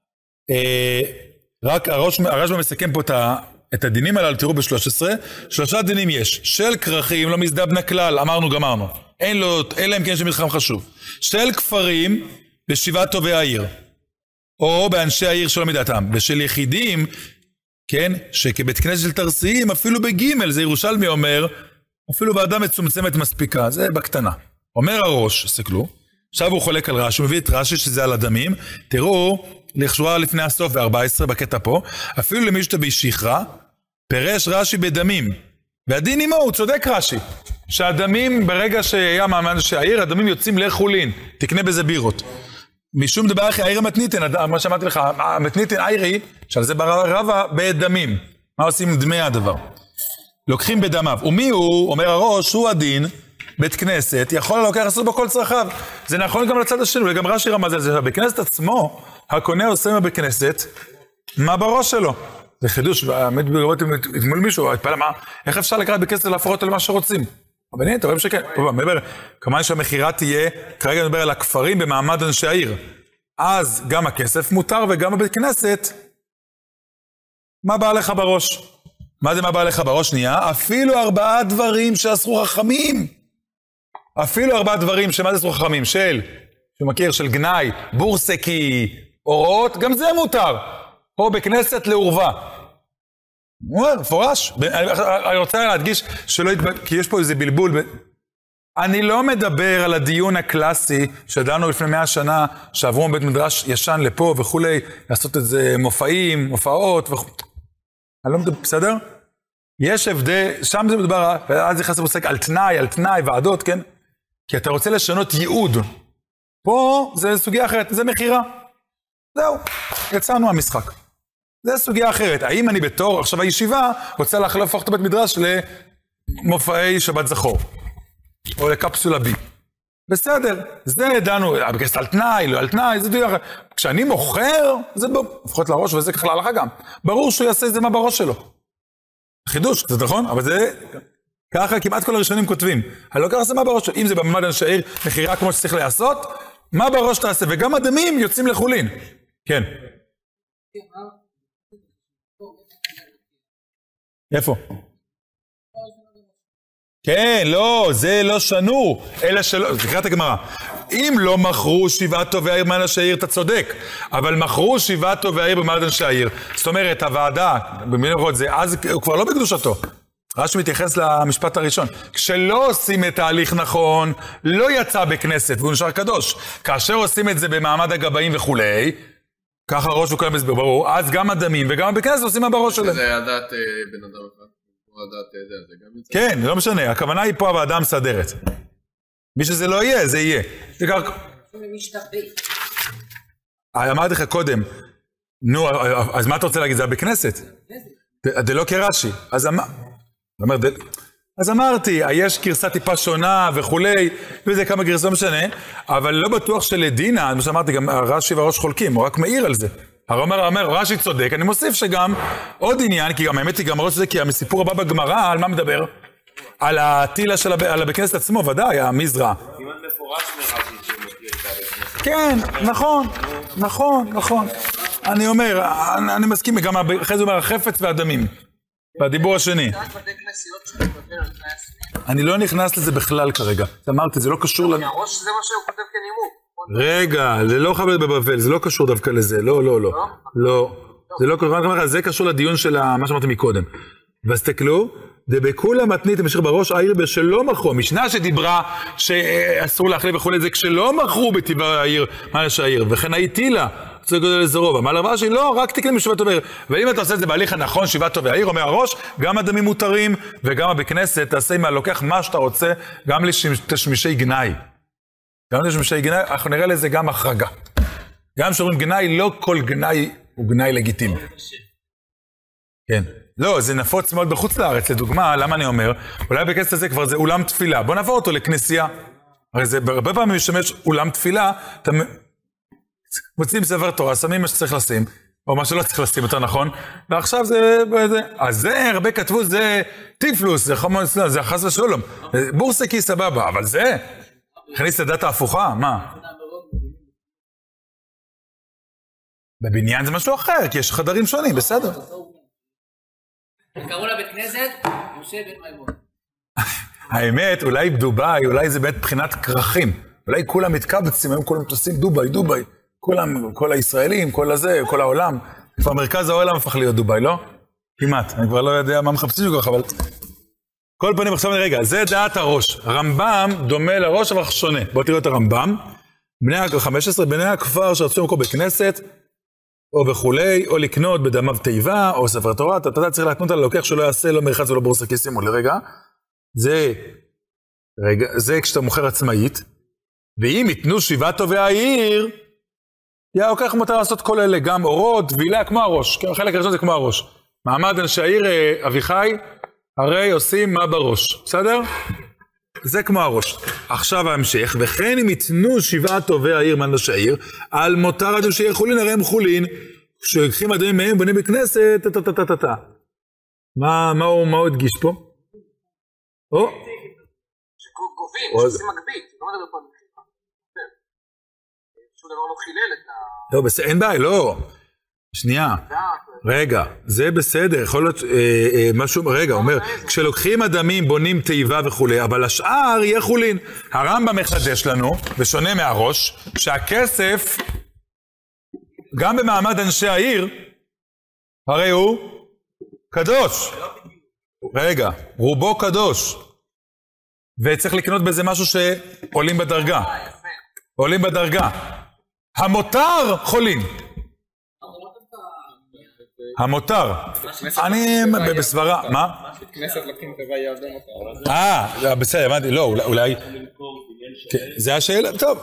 רק הרשב"א מסכם פה את הדינים הללו, תראו ב-שלוש עשרה, שלושה דינים יש, של כרכים לא מזדבנה כלל, אמרנו גמרנו. אין לו, אלא אם כן שמלחם חשוב. של כפרים בשבעת טובי העיר, או באנשי העיר שלא מדעתם, ושל יחידים, כן, שכבית כנסת של תרסיים, אפילו בגימל, זה ירושלמי אומר, אפילו באדם מצומצמת מספיקה, זה בקטנה. אומר הראש, סתכלו, עכשיו הוא חולק על רש"י, הוא מביא את רש"י שזה על הדמים, תראו, לכשורה לפני הסוף ב-ארבע עשרה בקטע פה, אפילו למי שאתה בישיחרא, פירש רש"י בדמים, והדין עמו, הוא צודק רש"י, שהדמים ברגע שהיה מעמד שהעיר, הדמים יוצאים לחולין, תקנה בזה בירות. משום דבר אחרי, העיר המתניתן, מה שאמרתי לך, המתניתן עירי, שעל זה ברבה בדמים. מה עושים עם דמי הדבר? לוקחים בדמיו. ומי הוא, אומר הראש, הוא הדין, בית כנסת, יכול ללוקח לעשות בו כל צרכיו. זה נכון גם לצד השני, וגם רש"י רמז על זה, בכנסת עצמו, הקונה עושה מה בכנסת, מה בראש שלו? זה חידוש, והאמת בגרות מול מישהו, התפעלה, מה, איך אפשר לקראת בכנסת להפוך אותו למה שרוצים? אבל הנה, אתה רואים שכן, כמובן שהמחירה תהיה, כרגע נדבר על הכפרים במעמד אנשי העיר. אז גם הכסף מותר וגם הבית כנסת, מה בא לך בראש? מה זה מה בא לך בראש? שנייה, אפילו ארבעה דברים שאסרו חכמים. אפילו ארבעה דברים שמה זה אסרו חכמים? של, שמכיר, של גנאי, בורסקי, אורות, גם זה מותר. פה בכנסת לעורבה. הוא אומר, פורש. אני רוצה להדגיש שלא יתבלבל, כי יש פה איזה בלבול. אני לא מדבר על הדיון הקלאסי שדנו לפני מאה שנה, שעברו מבית מדרש ישן לפה וכולי, לעשות את זה מופעים, מופעות וכו'. אני לא מדבר, בסדר? יש הבדל, שם זה מדבר, אז נכנס למושג על תנאי, על תנאי, ועדות, כן? כי אתה רוצה לשנות ייעוד. פה זה סוגיה אחרת, זה מחירה. זהו, יצאנו המשחק. זה סוגיה אחרת. האם אני בתור, עכשיו הישיבה, רוצה להפוך את הבית מדרש למופעי שבת זכור, או לקפסולה בי. בסדר, זה דנו, בכנסת על תנאי, לא על תנאי, זה דיוק אחר. כשאני מוכר, זה לפחות לראש, וזה ככה להלכה גם. ברור שהוא יעשה את זה מה בראש שלו. חידוש, זה נכון? אבל זה, ככה כמעט כל הראשונים כותבים. אני לא ככה זה מה בראש שלו. אם זה במעמד אנשי העיר, מחירה כמו שצריך לעשות, מה בראש תעשה? וגם הדמים יוצאים לחולין. כן. איפה? כן, לא, זה לא שנו, אלא שלא, תקרא את הגמרא. אם לא מכרו שבעת טובי העיר במעמד אנשי העיר, אתה צודק, אבל מכרו שבעת טובי העיר במעמד אנשי העיר. זאת אומרת, הוועדה, במילים אחרות זה, אז הוא כבר לא בקדושתו. רש"י מתייחס למשפט הראשון. כשלא עושים את ההליך נכון, לא יצא בכנסת, והוא נשאר קדוש. כאשר עושים את זה במעמד הגבאים וכולי, ככה ראש וכולם מסביר, ברור, אז גם הדמים וגם בכנסת עושים מה בראש שלהם. זה הדת בן אדם אחד. כן, לא משנה, הכוונה היא פה הוועדה המסדרת. מי שזה לא יהיה, זה יהיה. אמרתי לך קודם, נו, אז מה אתה רוצה להגיד? זה היה בכנסת? זה לא כרש"י. אז אמרתי, יש גרסה טיפה שונה וכולי, וזה כמה גרסות משנה, אבל לא בטוח שלדינה, כמו שאמרתי, גם רש"י והראש חולקים, הוא רק מעיר על זה. הרי אומר, אומר, רש"י צודק, אני מוסיף שגם עוד עניין, כי גם האמת היא גם ראש זה, כי המסיפור הבא בגמרא, על מה מדבר? על הטילה של הבכנסת עצמו, ודאי, המזרע. כמעט מפורש מרש"י שהוא מכיר את הבכנסת. כן, נכון, נכון, נכון. אני אומר, אני מסכים, גם אחרי זה אומר, החפץ והדמים, בדיבור השני. אני לא נכנס לזה בכלל כרגע. אמרתי, זה לא קשור... הראש זה מה שהוא כותב כנימוק. רגע, זה לא חבר בבבל, זה לא קשור דווקא לזה, לא, לא, לא. לא, זה לא קשור, זה קשור לדיון של מה שאמרתי מקודם. ואז תקלו, דבכולה מתנית, משך בראש העיר בשלא מכרו, משנה שדיברה שאסור להחליף וכולי, זה כשלא מכרו בטבע העיר, מה יש העיר, וכן הייתילה, זה גודל איזה רוב, אמר לרבה שהיא לא, רק תקנה משבעת טובי העיר. ואם אתה עושה את זה בהליך הנכון, שבעת טובי העיר, אומר הראש, גם הדמים מותרים, וגם בכנסת, תעשה מה לוקח מה שאתה רוצה, גם לתשמישי גנאי. גם לתשמישי גנאי, אנחנו נראה לזה גם החרגה. גם שאומרים גנאי, לא כל גנאי הוא גנאי לגיטימי. כן. לא, זה נפוץ מאוד בחוץ לארץ, לדוגמה, למה אני אומר? אולי בכנסת הזה כבר זה אולם תפילה, בוא נעבור אותו לכנסייה. הרי זה הרבה פעמים משמש אולם תפילה, אתה מוצאים ספר תורה, שמים מה שצריך לשים, או מה שלא צריך לשים, יותר נכון, ועכשיו זה, זה, אז זה, הרבה כתבו, זה טיפלוס, זה חמוס, זה חס ושלום, בורסקי סבבה, אבל זה, הכניס לדת ההפוכה, מה? בבניין זה משהו אחר, כי יש חדרים שונים, בסדר. קראו לבית כנסת, משה בן מימון. האמת, אולי בדובאי, אולי זה באמת בחינת כרכים. אולי כולם מתקבצים, היום כולם תוסעים דובאי, דובאי. כולם, כל הישראלים, כל הזה, כל העולם. כבר מרכז העולם הפך להיות דובאי, לא? כמעט. אני כבר לא יודע מה מחפשים שכך, אבל... כל פנים, עכשיו רגע, זה דעת הראש. הרמב"ם דומה לראש, אבל שונה. בואו תראו את הרמב"ם. בני ה-חמש עשרה, בני הכפר שרצו מקום בכנסת, או וכולי, או לקנות בדמיו תיבה, או ספר תורה, אתה, אתה צריך להתנות על הלוקח שלא יעשה, לא מרחץ ולא בורסה כיסים, או לרגע. זה, רגע, זה כשאתה מוכר עצמאית, ואם יתנו שבעת טובי העיר, יא, לוקח מותר לעשות כל אלה, גם אורות, וילה, כמו הראש, חלק הראשון זה כמו הראש. מעמד אנשי העיר, אביחי, הרי עושים מה בראש, בסדר? זה כמו הראש. עכשיו ההמשך, וכן אם יתנו שבעת טובי העיר מאנשי העיר, על מותר עד שיהיה חולין, הרי הם חולין, כשלוקחים אדמים מהם בונים בכנסת, טה-טה-טה-טה. מה, מה הוא, מה הוא הדגיש פה? או? שגובים, שעושים מגבית, לא מדבר פה על מחירה. שום דבר לא חילל את ה... לא, בסדר, אין בעיה, לא. שנייה. רגע, זה בסדר, יכול להיות אה, אה, משהו, רגע, אומר, כשלוקחים אדמים בונים תיבה וכולי, אבל השאר יהיה חולין. הרמב"ם מחדש לנו, ושונה מהראש, שהכסף, גם במעמד אנשי העיר, הרי הוא קדוש. רגע, רובו קדוש. וצריך לקנות בזה משהו שעולים בדרגה. עולים בדרגה. המותר חולין. המותר. אני בסברה, מה? כנסת לקים תיבה יעבדו מותר. אה, בסדר, הבנתי, לא, אולי... זה השאלה, טוב.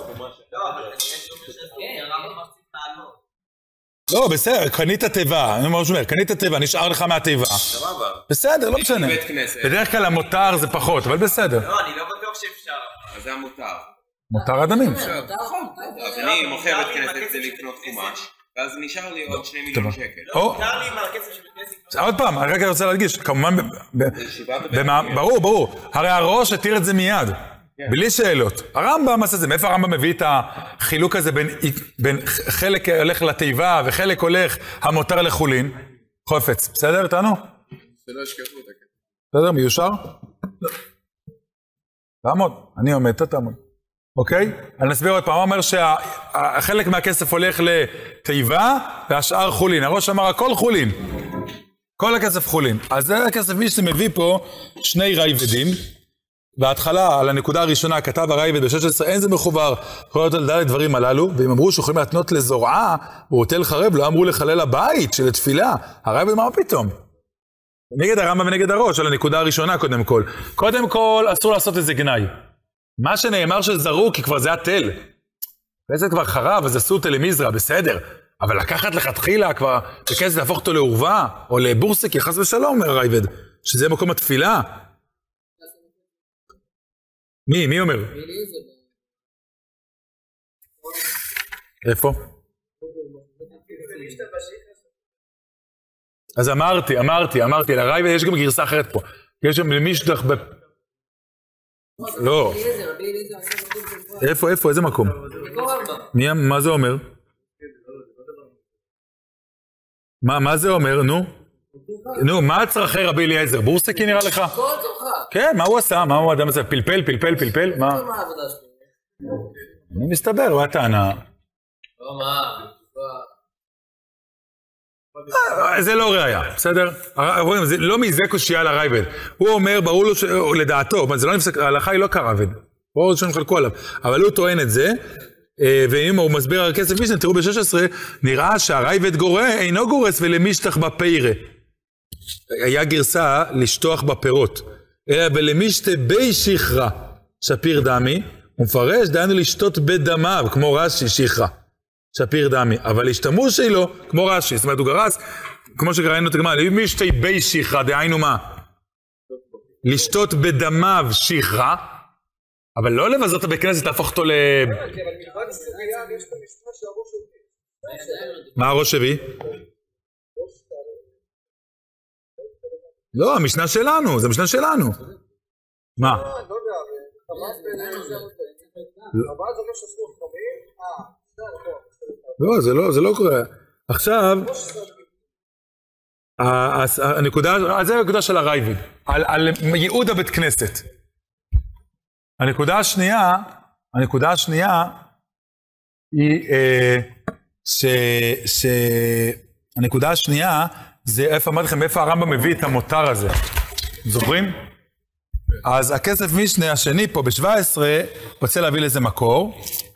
לא, בסדר, קנית תיבה, אני אומר שאומר, קנית תיבה, נשאר לך מהתיבה. סבבה. בסדר, לא משנה. בדרך כלל המותר זה פחות, אבל בסדר. לא, אני לא בטוח שאפשר. אז זה המותר. מותר אדמים. אז אני מוכר בית כנסת זה לקנות חומש, ואז נשאר לי עוד שני מיליון שקל. מותר לי מהכסף של בית כנסת. עוד פעם, רק אני רוצה להדגיש, כמובן, ברור, ברור, הרי הראש התיר את זה מיד. בלי שאלות. הרמב"ם עשה זה, מאיפה הרמב"ם מביא את החילוק הזה בין, בין חלק הולך לתיבה וחלק הולך המותר לחולין? חופץ, בסדר איתנו? שלא ישכחו את הכסף. בסדר, מיושר? תעמוד, אני עומד, אתה תעמוד. אוקיי? אני נסביר עוד פעם, הוא אומר שהחלק מהכסף הולך לתיבה והשאר חולין. הראש אמר הכל חולין. כל הכסף חולין. אז זה הכסף מי שמביא פה שני רייבדים. בהתחלה, על הנקודה הראשונה, כתב הרייבד ב-שש עשרה, אין זה מחובר, יכולים להיות לדעת דברים הללו, והם אמרו שיכולים להתנות לזורעה, הוא הוטל חרב, לא אמרו לחלל הבית של התפילה. הרייבד מה פתאום? נגד הרמב"ם ונגד הראש, על הנקודה הראשונה קודם כל. קודם כל, אסור לעשות איזה גנאי. מה שנאמר שזרו, כי כבר זה התל. וזה כבר חרב, אז עשו תלמיזרה, בסדר. אבל לקחת לכתחילה כבר, בכסף להפוך אותו לעורבה, או לבורסקי, חס ושלום, אומר הרייבד, שזה מקום התפילה. מי? מי אומר? איפה? אז אמרתי, אמרתי, אמרתי, לרייבד יש גם גרסה אחרת פה. יש שם למישדך ב... לא. איפה, איפה, איזה מקום? מי, מה זה אומר? מה, מה זה אומר, נו? נו, מה צרכי רבי אליעזר? בורסקי נראה לך? כל צורך. כן, מה הוא עשה? מה הוא אדם הזה? פלפל, פלפל, פלפל? מה? מה העבודה שלי? אני מסתבר, מה הטענה? לא, מה? זה לא ראייה, בסדר? לא מזה קושייה לרייבד. הוא אומר, ברור לו לדעתו, זה לא נפסק, ההלכה היא לא כרייבד. ברור שהם חלקו עליו. אבל הוא טוען את זה, ואם הוא מסביר על כסף משנה, תראו ב-שש עשרה, נראה שהרייבד גורא אינו גורס ולמישטח בפיירה. היה גרסה לשטוח בפירות. אלא ולמישתה בי שחרה, שפיר דמי, הוא מפרש, דיינו לשתות בדמיו, כמו רש"י, שחרה. שפיר דמי, אבל השתמוש שלו כמו רש"י, זאת אומרת הוא גרס, כמו שראינו את הגמרא, מי שתי בי שחרה, דהיינו מה? לשתות בדמיו שחרה, אבל לא לבזות את בכנסת, להפוך אותו ל... מה הראש הביא? לא, המשנה שלנו, זה המשנה שלנו. מה? לא, זה לא, זה לא קורה. עכשיו, הנקודה, זה הנקודה של הרייבד, על ייעוד הבית כנסת. הנקודה השנייה, הנקודה השנייה, היא, ש, ש, הנקודה השנייה, זה איפה אמרתי לכם, איפה הרמב"ם מביא את המותר הזה. זוכרים? אז הכסף משנה השני פה ב-שבע עשרה, רוצה להביא לזה מקור.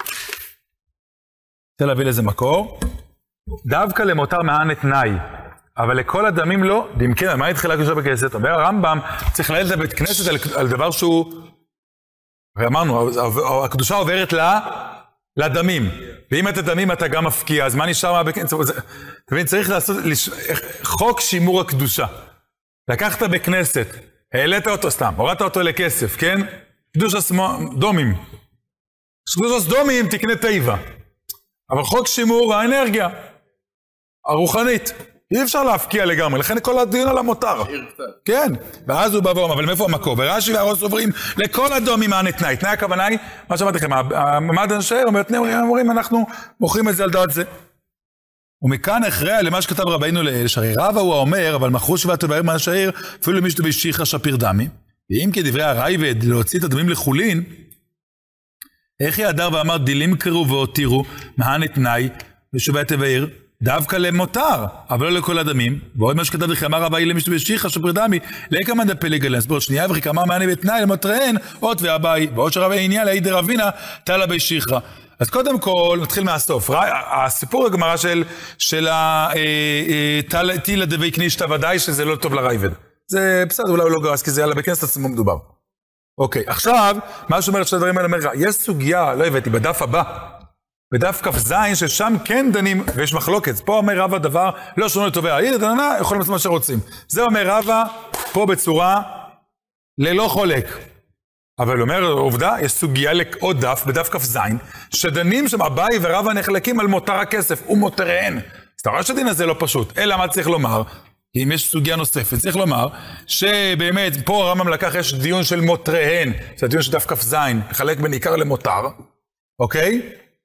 רוצה להביא לזה מקור. דווקא למותר מען תנאי, אבל לכל הדמים לא. דמכן, מה התחילה קדושה בכנסת? אומר הרמב"ם, צריך להעיל את הבית כנסת על, על דבר שהוא... הרי אמרנו, הקדושה עוברת לה, לדמים. ואם את הדמים אתה גם מפקיע, אז מה נשאר מהבית כנסת? צריך לעשות חוק שימור הקדושה. לקחת בכנסת, העלית אותו סתם, הורדת אותו לכסף, כן? קדוש דומים. קדוש דומים תקנה טבע. אבל חוק שימור האנרגיה, הרוחנית, אי אפשר להפקיע לגמרי, לכן כל הדיון על המותר. כן, ואז הוא בא ואומר, אבל מאיפה המקור? ורש"י והראש עוברים לכל הדומים מען תנאי. תנאי הכוונה היא, מה שאמרתי לכם, המעמד הנשאר, אומרים, אנחנו מוכרים את זה על דעת זה. ומכאן הכרע למה שכתב רבינו לשעיר. רבא הוא האומר, אבל מכרו שבעת ובעיר מען השעיר, אפילו למי שתו בישיחה שפיר דמי. ואם כדברי הרייבד להוציא את הדמים לחולין, איך יהדר ואמר דילים קרו והותירו מען תנאי בשובעת ובעיר? דווקא למותר, אבל לא לכל הדמים. ועוד מה שכתב וכי אמר רבי למישהו בשיחה שפרדמי, לאקמן דפליג עליהם. סבור שנייה וכי אמר מעני בתנאי למותריהן, אות ואביי. ועוד שרבי עניין להעיד דרבינה, תלה בשיחה. אז קודם כל, נתחיל מהסוף. הסיפור הגמרא של, של התילה דבי קנישתא ודאי שזה לא טוב לרייבד. זה בסדר, אולי הוא לא גרס, כי זה היה בכנסת עצמו מדובר. אוקיי, עכשיו, מה שאומר שתי הדברים האלה אומר לך, יש סוגיה, לא הבאתי, בדף הבא, בדף כ"ז, ששם כן דנים, ויש מחלוקת. פה אומר רבא דבר, לא שונו לטובי העיר, דננה, יכולים לעשות מה שרוצים. זה אומר רבא, פה בצורה ללא חולק. אבל אומר, עובדה, יש סוגיה לעוד דף, בדף כ"ז, שדנים שם אביי ורבא נחלקים על מותר הכסף, ומותריהן. אז אתה רואה שהדין הזה לא פשוט, אלא מה צריך לומר? אם יש סוגיה נוספת, צריך לומר, שבאמת, פה הרמב"ם לקח, יש דיון של מותריהן, זה הדיון של דף כ"ז, לחלק בין עיקר למותר, אוקיי?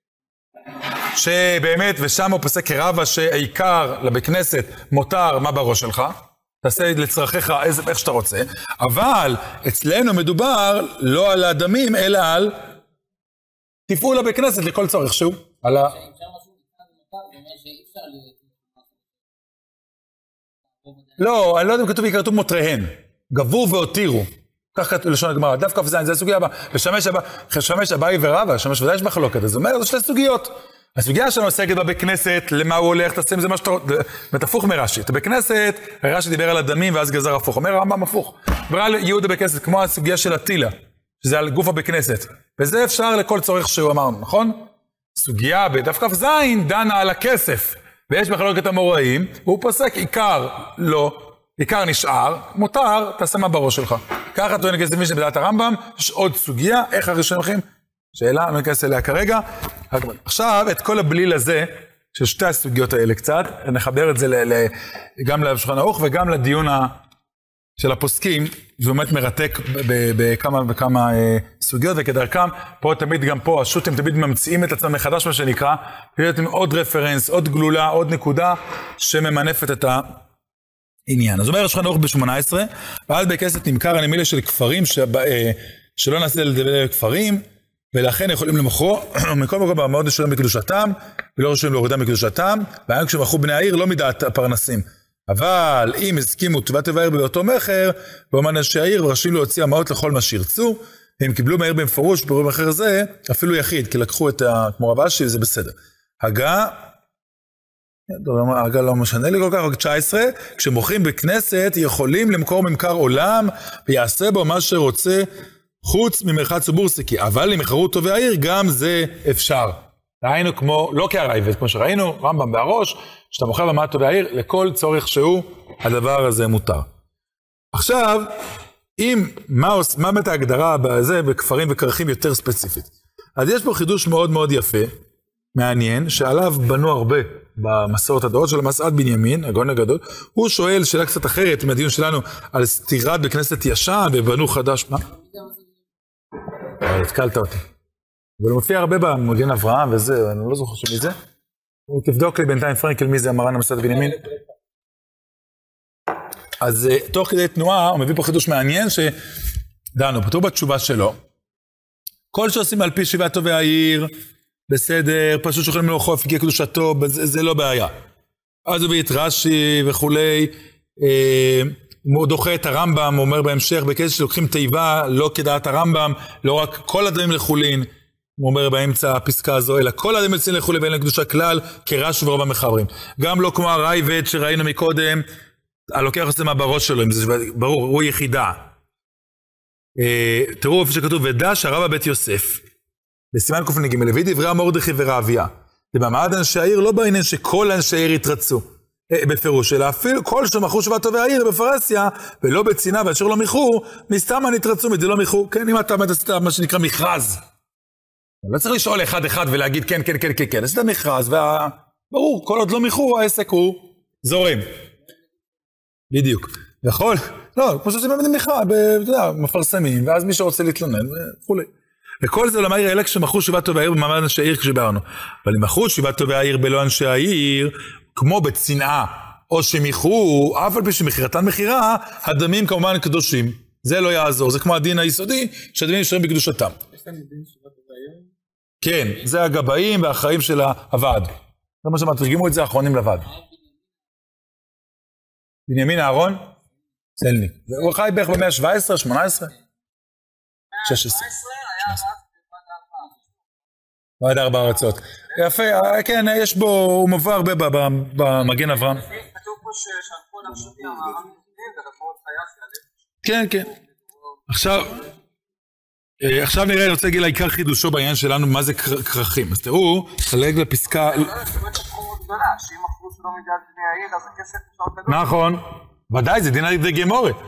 שבאמת, ושם הוא פוסק כרבא שהעיקר לבית כנסת מותר מה בראש שלך, תעשה לצרכיך איך שאתה רוצה, אבל אצלנו מדובר לא על הדמים, אלא על תפעול לבית כנסת לכל צורך שהוא. על ה... לא, אני לא יודע אם כתוב, כתוב מותריהן, גבו והותירו. כך כתוב לשון הגמרא, דף כ"ז, זה הסוגיה הבאה. לשמש הבא, לשמש אביי ורבא, לשמש ודאי יש מחלוקת, אז אומר, זה שתי סוגיות. הסוגיה שלנו עוסקת בבית כנסת, למה הוא הולך, תעשה עם זה מה שאתה רוצה, מתהפוך מרש"י. בבית כנסת, רש"י דיבר על הדמים ואז גזר הפוך. אומר הרמב"ם הפוך. דיבר על יהודה בבית כנסת, כמו הסוגיה של התילה, שזה על גוף הבית כנסת. וזה אפשר לכל צורך שהוא אמרנו, נכון? סוגיה בדף כ"ז דנה על הכסף, ויש מחלוקת המוראים, והוא פוסק עיקר לא, עיקר נשאר, מותר, תעשה מה בראש שלך. ככה טוען כסף משנה בדעת הרמב"ם, יש עוד סוגיה, איך הראשון הולכים? שאלה, אני אכנס אליה כרגע. עכשיו, את כל הבליל הזה, של שתי הסוגיות האלה קצת, נחבר את זה ל- ל- גם לשולחן ערוך וגם לדיון ה- של הפוסקים, זה באמת מרתק בכמה וכמה אה, סוגיות, וכדרכם, פה תמיד גם פה, השו"תים תמיד ממציאים את עצמם מחדש, מה שנקרא, ויש עוד רפרנס, עוד גלולה, עוד נקודה, שממנפת את העניין. אז אומר השולחן ערוך ב-שמונה עשרה, ועל בית כנסת נמכר הנמילה של כפרים, שב, אה, שלא נעשה לדבר כפרים, ולכן יכולים למכרו, מכל מקום במאוד נשורים בקדושתם, ולא רשויים להורידם בקדושתם, והיום כשמכרו בני העיר לא מדעת הפרנסים. אבל אם הסכימו טובת העיר באותו מחר, ואומר אנשי העיר, ורשים להוציא המעות לכל מה שירצו, הם קיבלו מהעיר במפרוש, ברור אחר זה, אפילו יחיד, כי לקחו את ה... כמו רב אשי, זה בסדר. הגה, הגה לא משנה לי כל כך, רק תשע עשרה, כשמוכרים בכנסת, יכולים למכור ממכר עולם, ויעשה בו מה שרוצה, חוץ ממרחץ ובורסקי, אבל אם יחרו טובי העיר, גם זה אפשר. ראינו כמו, לא כהרייבד, כמו שראינו, רמב"ם בהראש, שאתה מוכר במעט טובי העיר, לכל צורך שהוא, הדבר הזה מותר. עכשיו, אם, מה, מה מת ההגדרה בזה, בכפרים וכרכים יותר ספציפית? אז יש פה חידוש מאוד מאוד יפה, מעניין, שעליו בנו הרבה במסורת הדעות של המסעד בנימין, הגאון הגדול, הוא שואל שאלה קצת אחרת, מהדיון שלנו, על סתירת בכנסת ישן, ובנו חדש, מה? התקלת אותי. אבל הוא מופיע הרבה במגן אברהם וזה, אני לא זוכר שמי זה. הוא תבדוק לי בינתיים פרנקל מי זה המרן המסעד בנימין. אז תוך כדי תנועה, הוא מביא פה חידוש מעניין שדנו, פתור בתשובה שלו. כל שעושים על פי שבעת טובי העיר, בסדר, פשוט שוכלים לו חוף, כי קדושתו, זה, זה לא בעיה. אז הוא בית רש"י וכולי, אה, הוא דוחה את הרמב"ם, הוא אומר בהמשך, בכסף שלוקחים תיבה, לא כדעת הרמב"ם, לא רק כל הדברים לחולין, הוא אומר באמצע הפסקה הזו, אלא כל הדברים יוצאים לחולין ואין לקדושה כלל, כרש"י ורבא מחברים. גם לא כמו הרייבד שראינו מקודם, הלוקח עושה מה בראש שלו, אם זה ברור, הוא יחידה. אה, תראו איפה שכתוב, ודע שהרבא בית יוסף, בסימן קופנ"ג, לביא דברי מרדכי ורעביה, במעמד אנשי העיר לא בעניין שכל אנשי העיר יתרצו, בפירוש, אלא אפילו כל שמכרו שבעת טובי העיר בפרסיה, ולא בצינה ואשר לא מיכרו, מסתם מה נתרצו, מזה לא מיכרו, כן, אם אתה עשית מה שנקרא מכרז, לא צריך לשאול אחד אחד ולהגיד כן, כן, כן, כן, כן, עשית מכרז, וברור, כל עוד לא מיכרו, העסק הוא זורם. בדיוק. יכול, לא, כמו שעושים במדינים מכרז, אתה יודע, מפרסמים, ואז מי שרוצה להתלונן, וכולי. וכל זה למה יראה אלא כשמכרו שבעת טובי העיר במעמד אנשי העיר כשדיברנו. אבל אם מכרו שבעת טובי העיר בלא אנשי העיר, כמו בצנעה, או שמיכרו, אף על פי שמכירתן מכירה, הדמים כמובן קדושים. זה לא יעזור, זה כמו הדין היסודי, שהדמים נשארים בקדושתם. יש להם דין שבעת טובי העיר? כן, זה הגבאים והאחראים של הוועד. זה מה שמתרגמו את זה האחרונים לבד. בנימין אהרון? צלניק. הוא חי בערך במאה ה-שבע עשרה, שמונה עשרה? שש עשרה. ועד ארבע ארצות. יפה, כן, יש בו, הוא מבוא הרבה במגן אברהם. כתוב פה ששלחו למשותים המערב נותנים, זה רפואות חייס, כן, כן. עכשיו, עכשיו נראה, אני רוצה להגיד לעיקר חידושו בעניין שלנו, מה זה כרכים. אז תראו, חלק לפסקה... זאת אומרת שחור גדולה, שאם אחוז לא מגיע בני העיר, אז הכסף נשאר גדול. נכון, ודאי, זה דין דה גמורה. מה, אבל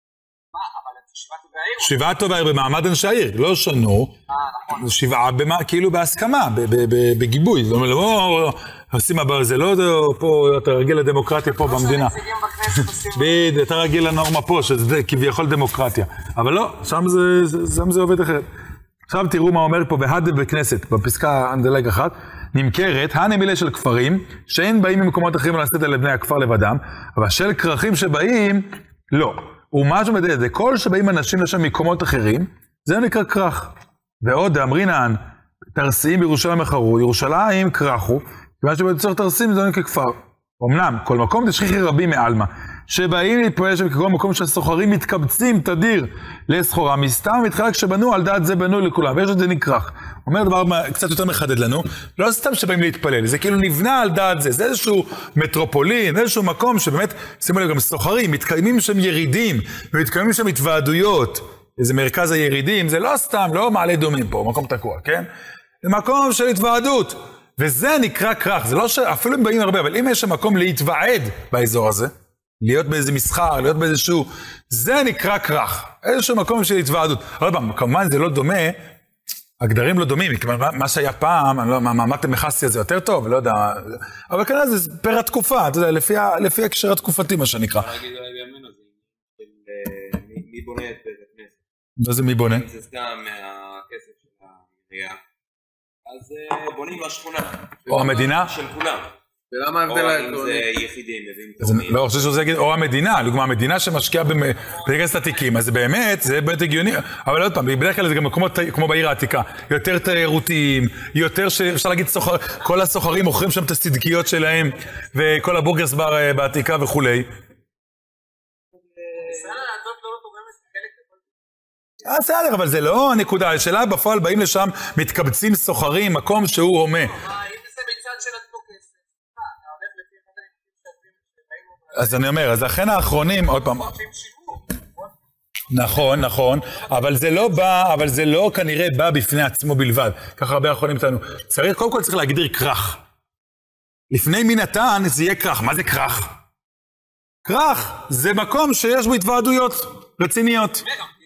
את שבעת בעיר? שבעת בעיר במעמד אנשי העיר, לא שנו. אה, נכון. שבעה כאילו בהסכמה, בגיבוי. זאת אומרת, לא עושים הבא, זה לא פה, אתה רגיל לדמוקרטיה פה במדינה. בדיוק, אתה רגיל לנורמה פה, שזה כביכול דמוקרטיה. אבל לא, שם זה עובד אחרת. עכשיו תראו מה אומר פה, בהד בכנסת, בפסקה הנדלג אחת, נמכרת הנמילה של כפרים, שאין באים ממקומות אחרים לעשות על בני הכפר לבדם, אבל של כרכים שבאים, לא. ומה שמדד, זה כל שבאים אנשים לשם מקומות אחרים, זה נקרא כרך. ועוד אמרינן, תרסיים בירושלים אחרו, ירושלים כרכו, כיוון שבצורך תרסים זה נקרא כפר. אמנם, כל מקום תשכיחי רבים מעלמה, שבאים להתפועל שם ככל מקום שהסוחרים מתקבצים תדיר לסחורה, מסתם מתחלק שבנו, על דעת זה בנו לכולם, ויש את זה נקרח. אומר דבר קצת יותר מחדד לנו, לא סתם שבאים להתפלל, זה כאילו נבנה על דעת זה, זה איזשהו מטרופולין, איזשהו מקום שבאמת, שימו לב, גם סוחרים, מתקיימים שם ירידים, ומתקיימים שם התוועדויות, איזה מרכז הירידים, זה לא סתם, לא מעלה דומים פה, מקום תקוע, כן? זה מקום של התוועדות, וזה נקרא כרך, זה לא ש... אפילו הם באים הרבה, אבל אם יש שם מקום להתוועד באזור הזה, להיות באיזה מסחר, להיות באיזשהו, זה נקרא כרך, איזשהו מקום של התוועדות. אבל כמובן זה לא דומה, הגדרים לא דומים, מה שהיה פעם, אני לא, מה, מה אתם מכסתי את זה יותר טוב, לא יודע, אבל כנראה זה פר התקופה, אתה יודע, לפי, לפי הקשר התקופתי, מה שנקרא. אני אגיד אולי בימינו, זה מי בונה את הכנסת. מה זה מי בונה? זה סתם מהכסף של העירייה. אז בונים לשכונה. או המדינה? של כולם. ולמה ההבדל העקרוני? או אם זה יחידים, מביאים תורמים. לא, אני חושב שזה יגיד, או המדינה, לדוגמה, המדינה שמשקיעה בכנסת התיקים, אז זה באמת, זה באמת הגיוני, אבל עוד פעם, בדרך כלל זה גם מקומות כמו בעיר העתיקה, יותר תיירותיים, יותר שאפשר להגיד, כל הסוחרים מוכרים שם את הסדקיות שלהם, וכל הבורגרס בר בעתיקה וכולי. אה, בסדר, אבל זה לא הנקודה, השאלה בפועל באים לשם, מתקבצים סוחרים, מקום שהוא הומה. אז אני אומר, אז לכן האחרונים, עוד פעם, נכון, נכון, אבל זה לא בא, אבל זה לא כנראה בא בפני עצמו בלבד, ככה הרבה האחרונים איתנו, צריך, קודם כל צריך להגדיר כרך, לפני מי נתן זה יהיה כרך, מה זה כרך? כרך זה מקום שיש בו התוועדויות רציניות.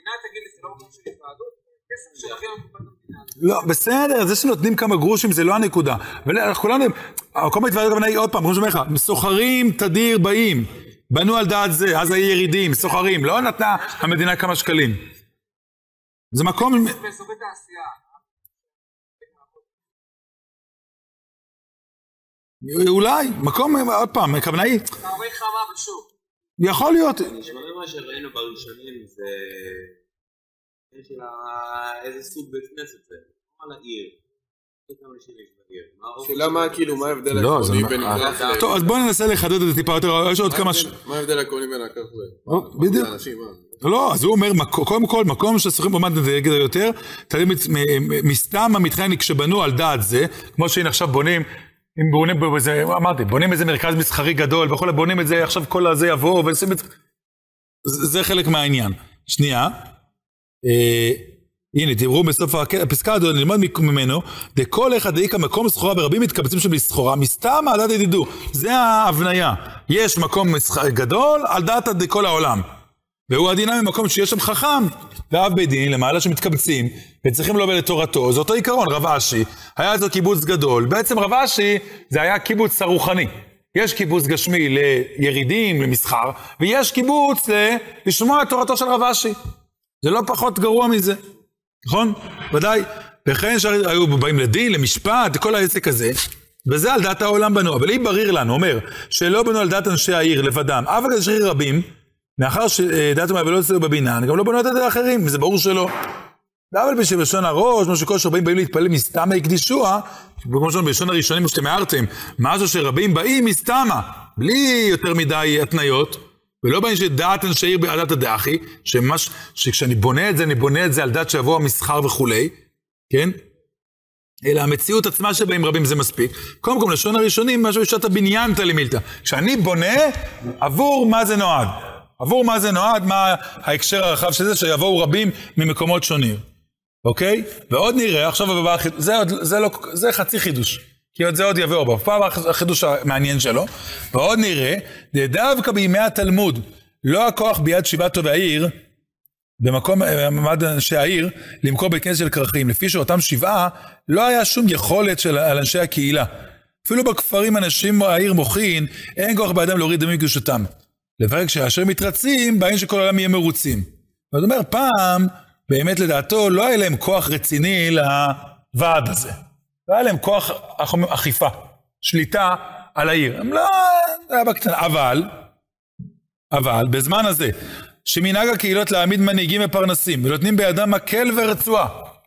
לא, בסדר, זה שנותנים כמה גרושים זה לא הנקודה. ואנחנו כולנו, כל מתוועדות הבנאי, עוד פעם, כמו שאומר לך, סוחרים תדיר באים, בנו על דעת זה, אז היו ירידים, סוחרים, לא נתנה המדינה כמה שקלים. זה מקום... באזורי תעשייה. אולי, מקום, עוד פעם, הכוונאי... הרבה חמה בשוק. יכול להיות. נשמע מה שראינו בראשונים זה... יש לה איזה סוג בית כנסת זה, על העיר. שאלה מה, כאילו, מה ההבדל העקרוני בין כרך ל... טוב, אז בואו ננסה לחדד את זה טיפה יותר, יש עוד כמה... מה ההבדל העקרוני בין הכרך ל... בדיוק. לא, אז הוא אומר, קודם כל, מקום שסוחרים במד נדגת יותר, תלוי מסתם המתחיינים כשבנו על דעת זה, כמו שהנה עכשיו בונים, אם בונים בזה, אמרתי, בונים איזה מרכז מסחרי גדול, וכל בונים את זה, עכשיו כל הזה יבוא, ועושים את זה. זה חלק מהעניין. שנייה. הנה, תראו בסוף הפסקה הזו, נלמד ממנו, דכל אחד דאיקה מקום סחורה ורבים מתקבצים שם לסחורה, מסתם על דעת ידידו, זה ההבניה. יש מקום גדול על דעת כל העולם. והוא הדינם ממקום שיש שם חכם, ואב בית דין למעלה שמתקבצים, וצריכים לו לתורתו, זה אותו עיקרון, רב אשי, היה איזה קיבוץ גדול, בעצם רב אשי זה היה קיבוץ רוחני. יש קיבוץ גשמי לירידים, למסחר, ויש קיבוץ לשמוע את תורתו של רב אשי. זה לא פחות גרוע מזה, נכון? ודאי, וכן שהיו באים לדין, למשפט, כל העסק הזה, וזה על דעת העולם בנו, אבל אם בריר לנו, אומר, שלא בנו על דעת אנשי העיר לבדם, אבל אנשי רבים, מאחר שדעת מה ולא אצלו בבינן, גם לא בנו את הדעת האחרים, וזה ברור שלא. אבל בשלשון הראש, כמו שכל שרבים באים להתפלל מסתמה יקדישוה, כמו שאומרים בלשון הראשונים שאתם הערתם, מה זו שרבים באים מסתמה, בלי יותר מדי התניות, ולא בעניין שדעת אנשי עיר בעדת הדאחי, שממש, שכשאני בונה את זה, אני בונה את זה על דעת שיבוא המסחר וכולי, כן? אלא המציאות עצמה שבאים רבים זה מספיק. קודם כל, לשון הראשונים, משהו בשעת הבניין תלימילתא. כשאני בונה, עבור מה זה נועד? עבור מה זה נועד? מה ההקשר הרחב של זה? שיבואו רבים ממקומות שונים. אוקיי? ועוד נראה, עכשיו הבא, זה, זה, לא, זה חצי חידוש. כי עוד זה עוד יבוא בו. פעם החידוש המעניין שלו. ועוד נראה, דווקא בימי התלמוד, לא הכוח ביד שבעתו והעיר, במקום מעמד אנשי העיר, למכור בית כנסת של כרכים. לפי שאותם שבעה, לא היה שום יכולת של אנשי הקהילה. אפילו בכפרים אנשים העיר מוכין, אין כוח בידם להוריד דמים מקדושתם. לפרק שאשר מתרצים, בעין שכל העולם יהיה מרוצים. זאת אומרת, פעם, באמת לדעתו, לא היה להם כוח רציני לוועד הזה. לא היה להם כוח אכיפה, שליטה על העיר. הם לא, זה היה בקטנה. אבל, אבל, בזמן הזה, שמנהג הקהילות להעמיד מנהיגים ופרנסים, ונותנים בידם מקל ורצועה.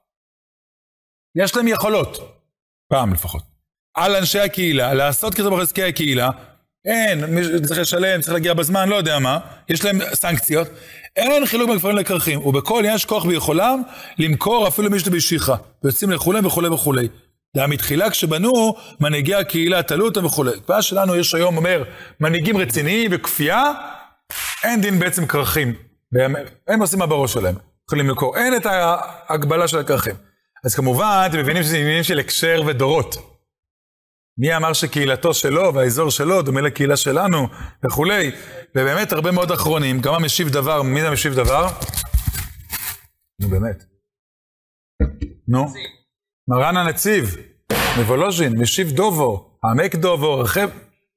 יש להם יכולות, פעם לפחות, על אנשי הקהילה, לעשות כתוב בחזקי הקהילה, אין, צריך לשלם, צריך להגיע בזמן, לא יודע מה, יש להם סנקציות, אין חילוק בין כפרים לכרכים, ובכל יש כוח ביכולם למכור אפילו מישהו בישיכה, ויוצאים לכולם וכולי וכולי. זה מתחילה כשבנו מנהיגי הקהילה, תלו אותם וכולי. כבר שלנו יש היום אומר, מנהיגים רציניים וכפייה, אין דין בעצם כרכים, הם עושים מה בראש שלהם, יכולים לקרוא, אין את ההגבלה של הכרכים. אז כמובן, אתם מבינים שזה עניינים של הקשר ודורות. מי אמר שקהילתו שלו והאזור שלו דומה לקהילה שלנו וכולי, ובאמת הרבה מאוד אחרונים, גם המשיב דבר, מי זה המשיב דבר? נו באמת. נו, מרן הנציב, מבולוז'ין, משיב דובו, העמק דובו, רחב.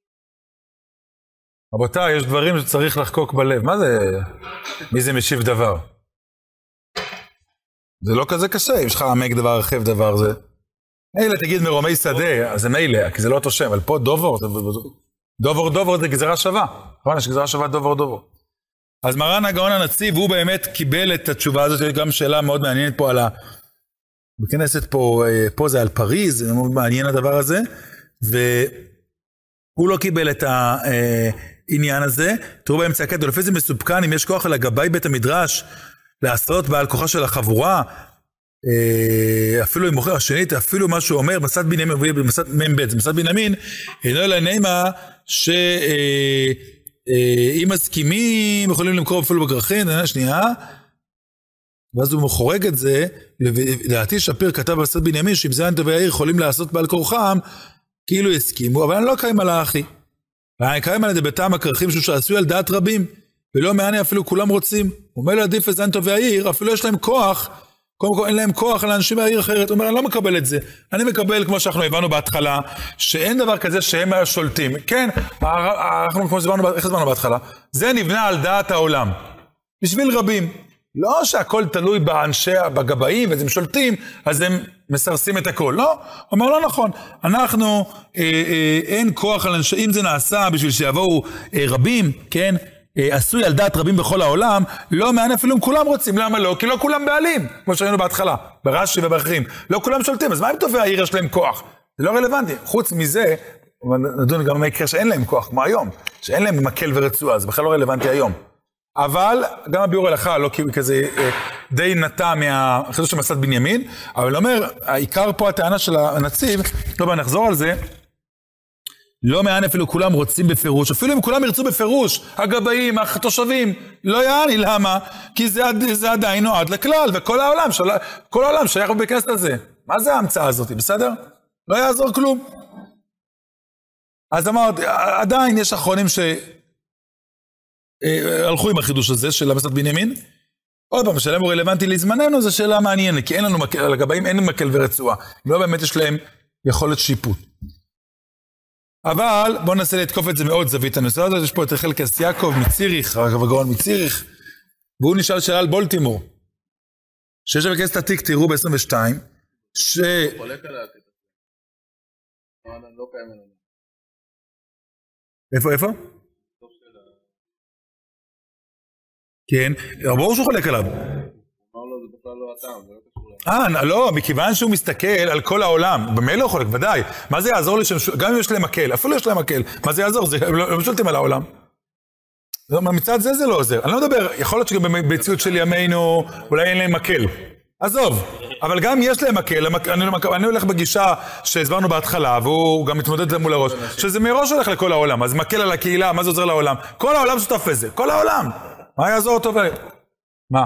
רבותיי, יש דברים שצריך לחקוק בלב. מה זה? מי זה משיב דבר? זה לא כזה קשה, יש לך עמק דבר, רחב דבר, זה... מילא תגיד מרומי שדה, אז זה מילא, כי זה לא אותו שם, אבל פה דובור, דובור דובור זה גזרה שווה. נכון, יש גזרה שווה דובור דובור. אז מרן הגאון הנציב, הוא באמת קיבל את התשובה הזאת, יש גם שאלה מאוד מעניינת פה על ה... בכנסת פה, פה זה על פריז, זה מאוד מעניין הדבר הזה, והוא לא קיבל את העניין הזה. תראו באמצע הקטע, לפי זה מסופקן, אם יש כוח על הגבי בית המדרש, לעשות בעל כוחה של החבורה, אפילו אם מוכר השנית, אפילו מה שהוא אומר, מסד בנימין, מסד מבית, מסד בנימין, אינו אלא נעימה, שאם מסכימים, יכולים למכור אפילו בכרכים, שנייה, ואז הוא חורג את זה, לדעתי שפיר כתב במסד בנימין, שאם זה אנטו והעיר יכולים לעשות בעל כורחם, כאילו הסכימו, אבל אני לא קיים על האחי. ואני קיים על זה בטעם הכרכים שעשוי על דעת רבים, ולא מעני אפילו כולם רוצים. הוא אומר לעדיף את זה אנטו והעיר, אפילו יש להם כוח, קודם כל אין להם כוח על אנשים מהעיר אחרת. הוא אומר, אני לא מקבל את זה. אני מקבל, כמו שאנחנו הבנו בהתחלה, שאין דבר כזה שהם שולטים. כן, אנחנו כמו שהבנו, איך הסברנו בהתחלה? זה נבנה על דעת העולם. בשביל רבים. לא שהכל תלוי באנשי, בגבאים, ואז הם שולטים, אז הם מסרסים את הכל. לא, הוא אומר, לא נכון. אנחנו, אה, אה, אין כוח על אנשי, אם זה נעשה בשביל שיבואו אה, רבים, כן? עשוי על דעת רבים בכל העולם, לא מעניין אפילו אם כולם רוצים. למה לא? כי לא כולם בעלים, כמו שראינו בהתחלה, ברש"י ובאחרים. לא כולם שולטים, אז מה אם טובי העיר יש להם כוח? זה לא רלוונטי. חוץ מזה, נדון גם מה יקרה שאין להם כוח, כמו היום, שאין להם מקל ורצועה, זה בכלל לא רלוונטי היום. אבל גם הביאור הלכה לא כזה די נטע מהחידוש של מסד בנימין, אבל אומר, העיקר פה הטענה של הנציב, לא בוא נחזור על זה, לא מעניין אפילו כולם רוצים בפירוש, אפילו אם כולם ירצו בפירוש, הגבאים, התושבים, לא יעני, למה? כי זה, זה עדיין נועד לכלל, וכל העולם, של, כל העולם שייך בכנסת הזה. מה זה ההמצאה הזאת, בסדר? לא יעזור כלום. אז אמרתי, עדיין יש אחרונים שהלכו עם החידוש הזה של מסד בנימין. עוד פעם, השאלה הוא רלוונטי לזמננו, זו שאלה מעניינת, כי אין לנו מקל, על הגבאים אין לנו מקל ורצועה. לא באמת יש להם יכולת שיפוט. אבל בואו ננסה לתקוף את זה מאוד זווית הנושא הזה. יש פה את חלקס יעקב מציריך, הרב הגאון מציריך, והוא נשאל שאלה על בולטימור. שיש בכנסת עתיק, תראו ב-עשרים ושתיים, ש... חולק על הקטע. לא קיים עלינו. איפה, איפה? כן, ברור שהוא חולק עליו. אמר לו, זה בכלל לא הטעם, זה לא קשור להם. אה, לא, מכיוון שהוא מסתכל על כל העולם, במילא הוא חולק, ודאי. מה זה יעזור לי שהם, גם אם יש להם מקל, אפילו יש להם מקל, מה זה יעזור? הם לא שולטים על העולם. מצד זה זה לא עוזר. אני לא מדבר, יכול להיות שגם במציאות של ימינו, אולי אין להם מקל. עזוב, אבל גם יש להם מקל, אני הולך בגישה שהסברנו בהתחלה, והוא גם מתמודד מול הראש, שזה מראש הולך לכל העולם, אז מקל על הקהילה, מה זה עוזר לעולם? כל העולם שותף לזה, כל העולם. מה יעזור אותו? מה?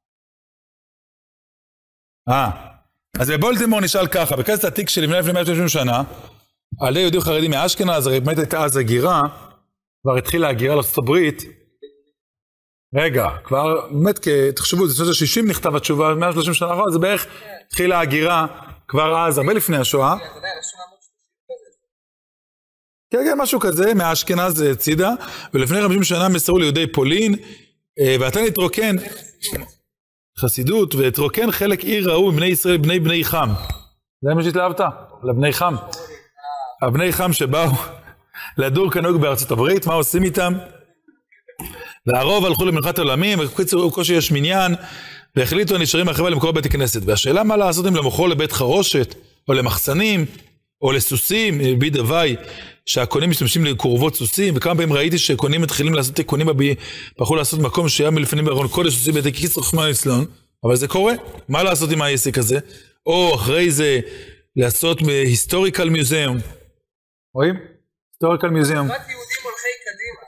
אה, אז בבולטימור נשאל ככה, בכנסת העתיק שלי לפני מאה ושלושים שנה, על ידי יהודים חרדים מאשכנז, הרי באמת הייתה אז הגירה, כבר התחילה הגירה לארצות הברית, רגע, כבר, באמת, תחשבו, זה שנות ה-שישים נכתב התשובה, מאה ושלושים שנה אחת, זה בערך התחילה הגירה, כבר אז, הרבה לפני השואה. כן, כן, משהו כזה, מאשכנז צידה, ולפני חמישים שנה מסרו ליהודי פולין, ואתה נתרוקן, חסידות, ותרוקן חלק עיר ראו מבני ישראל, בני בני חם. זה מה שהתלהבת? לבני חם. הבני חם שבאו לדור כנהוג בארצות הברית, מה עושים איתם? והרוב הלכו למלחמת עולמים, ובקיצור קושי יש מניין, והחליטו נשארים החברה למקור בית הכנסת. והשאלה מה לעשות אם למוכרו לבית חרושת, או למחסנים, או לסוסים, בי דווי, שהקונים משתמשים לקורבות סוסים, וכמה פעמים ראיתי שקונים מתחילים לעשות תיקונים, בחרו לעשות מקום שהיה מלפנים בארון קודש, סוסים בית הכיס רחמן אצלון, אבל זה קורה, מה לעשות עם העסק הזה? או אחרי זה, לעשות היסטוריקל מיוזיאום. רואים? היסטוריקל מיוזיאום. רק יהודים הולכי קדימה.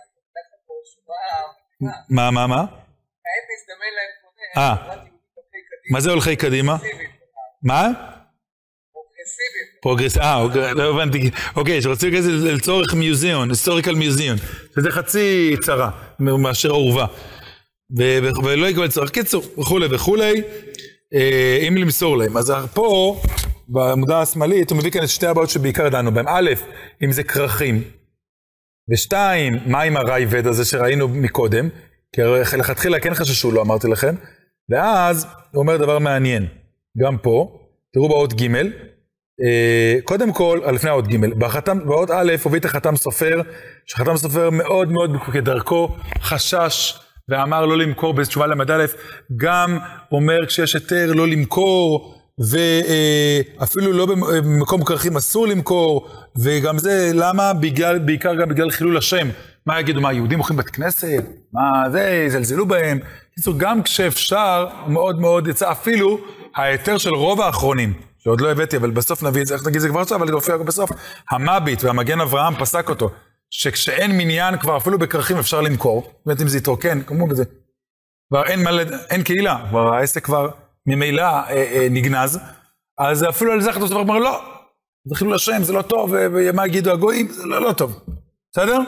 מה, מה, מה? האמת מזדמן להם קונה, אה, רק יהודים הולכי קדימה. מה זה הולכי קדימה? מה? פרוגרסיביים. אה, לא הבנתי. אוקיי, שרוצים כזה לצורך מיוזיאון, היסטוריקל מיוזיאון. שזה חצי צרה, מאשר העורבה. ולא יקבל צורך. קיצור, וכולי וכולי, אם למסור להם. אז פה, בעמודה השמאלית, הוא מביא כאן את שתי הבאות שבעיקר דנו בהם. א', אם זה כרכים. ושתיים, מה עם הרייבד הזה שראינו מקודם? כי לכתחילה כן חששו, לא אמרתי לכם. ואז הוא אומר דבר מעניין. גם פה, תראו באות ג', קודם כל, לפני האות ג', באות א', הוביא את החתם סופר, שחתם סופר מאוד מאוד כדרכו חשש, ואמר לא למכור בתשובה למד א', גם אומר כשיש היתר לא למכור, ואפילו לא במקום כרכים אסור למכור, וגם זה, למה? בגלל, בעיקר גם בגלל חילול השם. מה יגידו, מה, יהודים הולכים בית כנסת? מה זה, זלזלו בהם? גם כשאפשר, מאוד מאוד יצא אפילו ההיתר של רוב האחרונים, שעוד לא הבאתי, אבל בסוף נביא את זה, איך נגיד זה כבר עכשיו, אבל נופיע בסוף, המביט והמגן אברהם פסק אותו, שכשאין מניין כבר אפילו בכרכים אפשר למכור, זאת אומרת אם זה יתרוקן, כמו בזה, כבר אין, מלא, אין קהילה, כבר העסק כבר ממילא אה, אה, נגנז, אז אפילו על זה חתום סופר אומר, לא, זה חילול השם, זה לא טוב, ומה יגידו הגויים, זה לא, לא טוב, בסדר?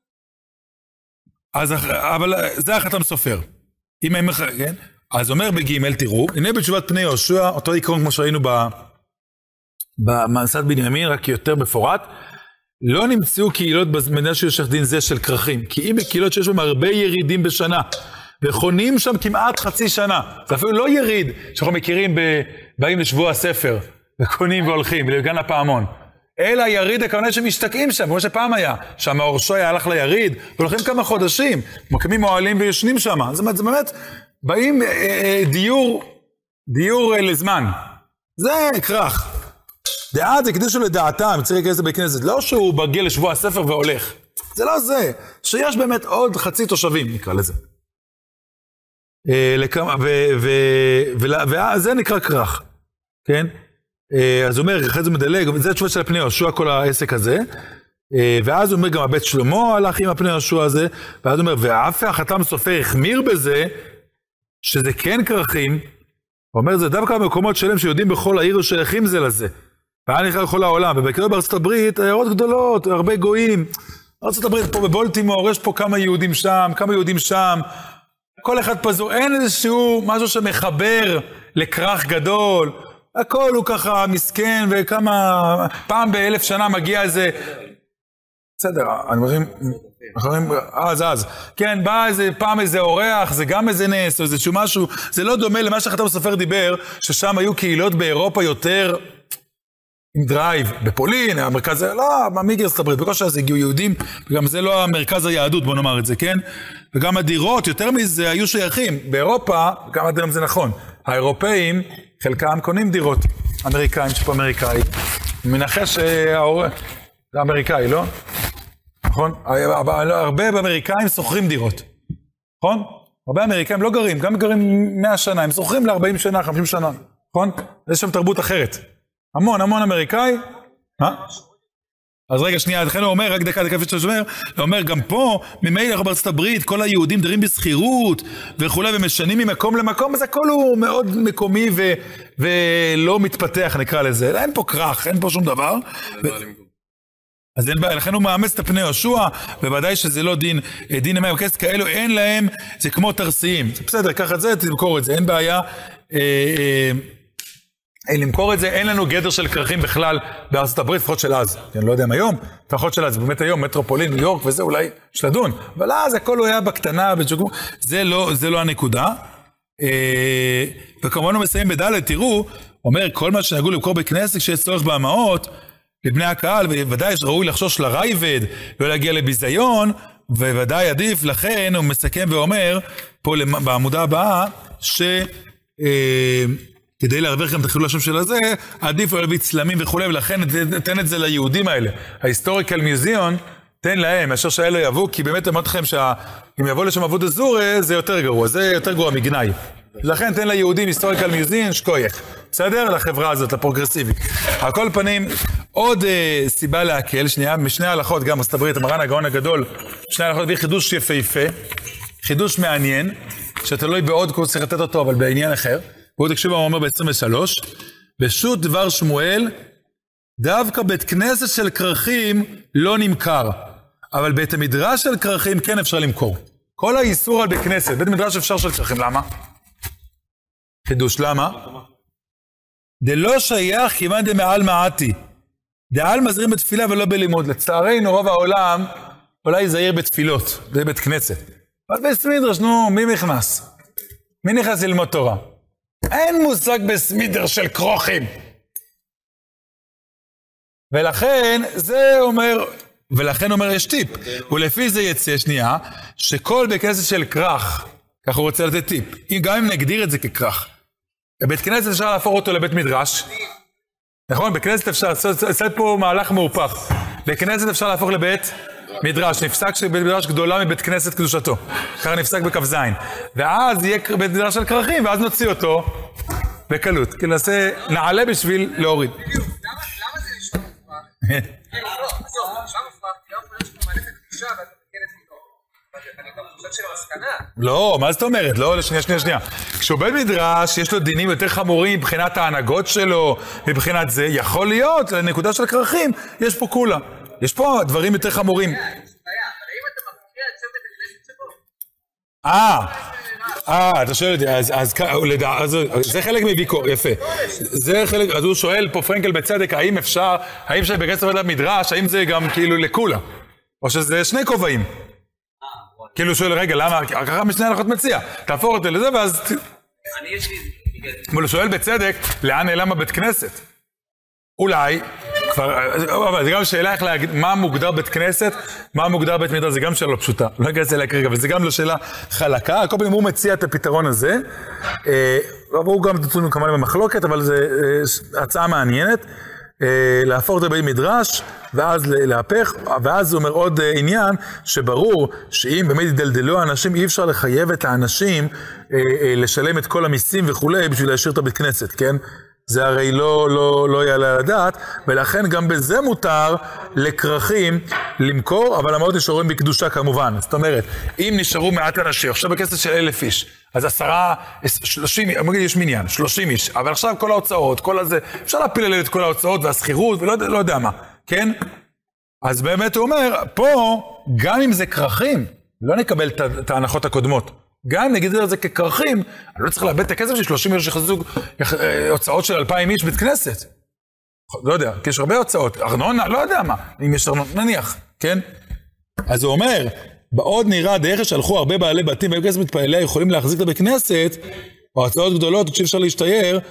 אז, אבל זה החתם סופר, אם הם, כן? אז אומר בג' תראו, הנה בתשובת פני יהושע, אותו עיקרון כמו שראינו במסעת בנימין, רק יותר מפורט, לא נמצאו קהילות במדינה של יושך דין זה של כרכים, כי אם בקהילות שיש בהם הרבה ירידים בשנה, וחונים שם כמעט חצי שנה, זה אפילו לא יריד שאנחנו מכירים, באים לשבוע הספר, וקונים והולכים, לגן הפעמון, אלא יריד הכוונה שמשתקעים שם, כמו שפעם היה, שם האורשויה הלך ליריד, והולכים כמה חודשים, מוקמים מועלים וישנים שם, זאת אומרת, זה באמת, באים אה, אה, דיור, דיור אה, לזמן, זה כרך. דעת זה הקדישו לדעתם, צריך להיכנס לבית כנסת, לא שהוא בגיע לשבוע הספר והולך, זה לא זה, שיש באמת עוד חצי תושבים, נקרא לזה. וזה נקרא כרך, כן? אז הוא אומר, אחרי זה מדלג, זה התשובה של הפני יהושע, כל העסק הזה, ואז הוא אומר גם הבית שלמה הלך עם הפני יהושע הזה, ואז הוא אומר, ואף החתם סופר החמיר בזה, שזה כן כרכים, הוא אומר, זה דווקא במקומות שלהם שיודעים בכל העיר שייכים זה לזה, והיה נכלל לכל העולם, ובקרוב בארצות הברית, עיירות גדולות, הרבה גויים, בארצות הברית פה בבולטימור, יש פה כמה יהודים שם, כמה יהודים שם, כל אחד פזור, אין איזשהו משהו שמחבר לכרך גדול, הכל הוא ככה מסכן, וכמה, פעם באלף שנה מגיע איזה, בסדר, אני אומרים, אז אז, כן, בא איזה פעם איזה אורח, זה גם איזה נס, או איזשהו משהו, זה לא דומה למה שחתם סופר דיבר, ששם היו קהילות באירופה יותר, עם דרייב בפולין, המרכז, לא, מגרסת הברית, בקושי אז הגיעו יהודים, וגם זה לא המרכז היהדות, בוא נאמר את זה, כן? וגם הדירות, יותר מזה, היו שייכים. באירופה, גם אדם זה נכון, האירופאים, חלקם קונים דירות, אמריקאים, שפה אמריקאי, מנחש ההורה, זה אמריקאי, לא? נכון? הרבה באמריקאים סוחרים דירות, נכון? הרבה אמריקאים לא גרים, גם גרים מאה שנה, הם סוחרים ל-ארבעים שנה, חמישים שנה, נכון? יש שם תרבות אחרת. המון, המון אמריקאי. מה? אז רגע, שנייה, לכן הוא אומר, רק דקה, דקה לפני שאומר, הוא אומר, גם פה, ממילא אנחנו בארצות הברית, כל היהודים דרים בסחירות וכולי, ומשנים ממקום למקום, אז הכל הוא מאוד מקומי ו- ולא מתפתח, נקרא לזה. אין פה כרך, אין פה שום דבר. ו- אז אין בעיה, לכן הוא מאמץ את הפני יהושע, ובוודאי שזה לא דין, דין ימי וכסת כאלו, אין להם, זה כמו תרסיים. זה בסדר, קח את זה, תמכור את זה, אין בעיה. אה, אה, למכור את זה, אין לנו גדר של כרכים בכלל בארצות הברית, לפחות של אז. אני לא יודע אם היום, לפחות של אז, באמת היום, מטרופולין, ניו יורק וזה, אולי יש לדון. אבל אז הכל היה בקטנה, בג'וגו, זה לא, זה לא הנקודה. אה, וכמובן הוא מסיים בד' תראו, אומר, כל מה שנהגו למכור בכנסת, שיש צורך בהמאות, לבני הקהל, וודאי ראוי לחשוש לרייבד, לא להגיע לביזיון, וודאי עדיף, לכן הוא מסכם ואומר, פה בעמודה הבאה, ש... אה, כדי להרוויח גם את החילול השם של הזה, עדיף לא להביא צלמים וכו', ולכן תן את זה ליהודים האלה. ההיסטוריקל מיוזיון, תן להם, מאשר שאלה יבואו, כי באמת אמרתי לכם שאם יבוא לשם עבוד הזורה, זה יותר גרוע, זה יותר גרוע מגנאי. לכן תן ליהודים היסטוריקל מיוזיון, שכוייך. בסדר? לחברה הזאת, לפרוגרסיבית. על כל פנים, עוד אה, סיבה להקל, שנייה, משני ההלכות, גם ארצות הברית, המרן הגאון הגדול, שני ההלכות הביא חידוש יפהפה, חידוש מעניין, שתלוי בעוד קורס צריך לתת אותו, אבל בעניין אחר. בואו תקשיבו, הוא אומר ב-עשרים ושלוש, בשו"ת דבר שמואל, דווקא בית כנסת של כרכים לא נמכר, אבל בית המדרש של כרכים כן אפשר למכור. כל האיסור על בית כנסת, בית המדרש אפשר של כרכים, למה? חידוש, למה? דלא שייך כמעט דמעל מעטי, דעל מזהירים בתפילה ולא בלימוד. לצערנו רוב העולם אולי זהיר בתפילות, זה בית כנסת. אבל בית מדרש, נו, מי נכנס? מי נכנס ללמוד תורה? אין מושג בסמידר של כרוכים. ולכן זה אומר, ולכן אומר יש טיפ, ולפי זה יצא שנייה, שכל בית כנסת של כרך, ככה הוא רוצה לתת טיפ, גם אם נגדיר את זה ככרך, בית כנסת אפשר להפוך אותו לבית מדרש, נכון? בית כנסת אפשר, עושה פה מהלך מהופך, בית כנסת אפשר להפוך לבית מדרש, נפסק שבית מדרש גדולה מבית כנסת קדושתו, ככה נפסק בכף זין, ואז יהיה בית מדרש של כרכים, ואז נוציא אותו בקלות, כי נעשה, נעלה בשביל להוריד. למה זה נשמע מופרח? לא, עזוב, זה נשמע מופרח, כי לא יכול להיות שאתה מעלה את הקדישה ואתה מתקן את זה. אני גם חושב של המסקנה. לא, מה זאת אומרת? לא, שנייה, שנייה, שנייה. כשהוא בית מדרש, יש לו דינים יותר חמורים מבחינת ההנהגות שלו, מבחינת זה, יכול להיות, לנקודה של כרכים, יש פה כולה. יש פה דברים יותר חמורים. אבל האם אתה מפקיע את שם בית הכנסת שבו? אה, אה, אתה שואל אותי, אז זה חלק מביקור, יפה. זה חלק, אז הוא שואל פה פרנקל בצדק, האם אפשר, האם שבכנסת עבודת מדרש, האם זה גם כאילו לכולה? או שזה שני כובעים. כאילו הוא שואל, רגע, למה? ככה משני הלכות מציע. תהפוך אותי לזה, ואז... אני יש לי... אבל הוא שואל בצדק, לאן נעלם הבית כנסת? אולי, כבר, אבל זה גם שאלה איך להגיד, מה מוגדר בית כנסת, מה מוגדר בית מדרש, זה גם שאלה לא פשוטה, לא אגרס אליה כרגע, אבל זה גם לא שאלה חלקה, על כל פעמים הוא מציע את הפתרון הזה, הוא גם תצאנו כמובן במחלוקת, אבל זו הצעה מעניינת, להפוך את הבית מדרש, ואז להפך, ואז הוא אומר עוד עניין, שברור שאם באמת ידלדלו האנשים, אי אפשר לחייב את האנשים לשלם את כל המיסים וכולי, בשביל להשאיר את הבית כנסת, כן? זה הרי לא, לא, לא יעלה על הדעת, ולכן גם בזה מותר לכרכים למכור, אבל המאות נשארים בקדושה כמובן. זאת אומרת, אם נשארו מעט אנשים, עכשיו בכסף של אלף איש, אז עשרה, שלושים, אני יש מניין, שלושים איש, אבל עכשיו כל ההוצאות, כל הזה, אפשר להפיל עליהם את כל ההוצאות והסחירות, ולא לא יודע מה, כן? אז באמת הוא אומר, פה, גם אם זה כרכים, לא נקבל את ההנחות הקודמות. גם אם נגיד את זה ככרכים, אני לא צריך לאבד את הכסף של שלושים איש שחזו הוצאות של אלפיים איש בית כנסת. לא יודע, כי יש הרבה הוצאות. ארנונה, לא יודע מה, אם יש ארנונה, נניח, כן? אז הוא אומר, בעוד נראה דרך שהלכו הרבה בעלי בתים, והיו כסף מתפעליה יכולים להחזיק את הבית כנסת, או הצעות גדולות, שאי אפשר להשתייר,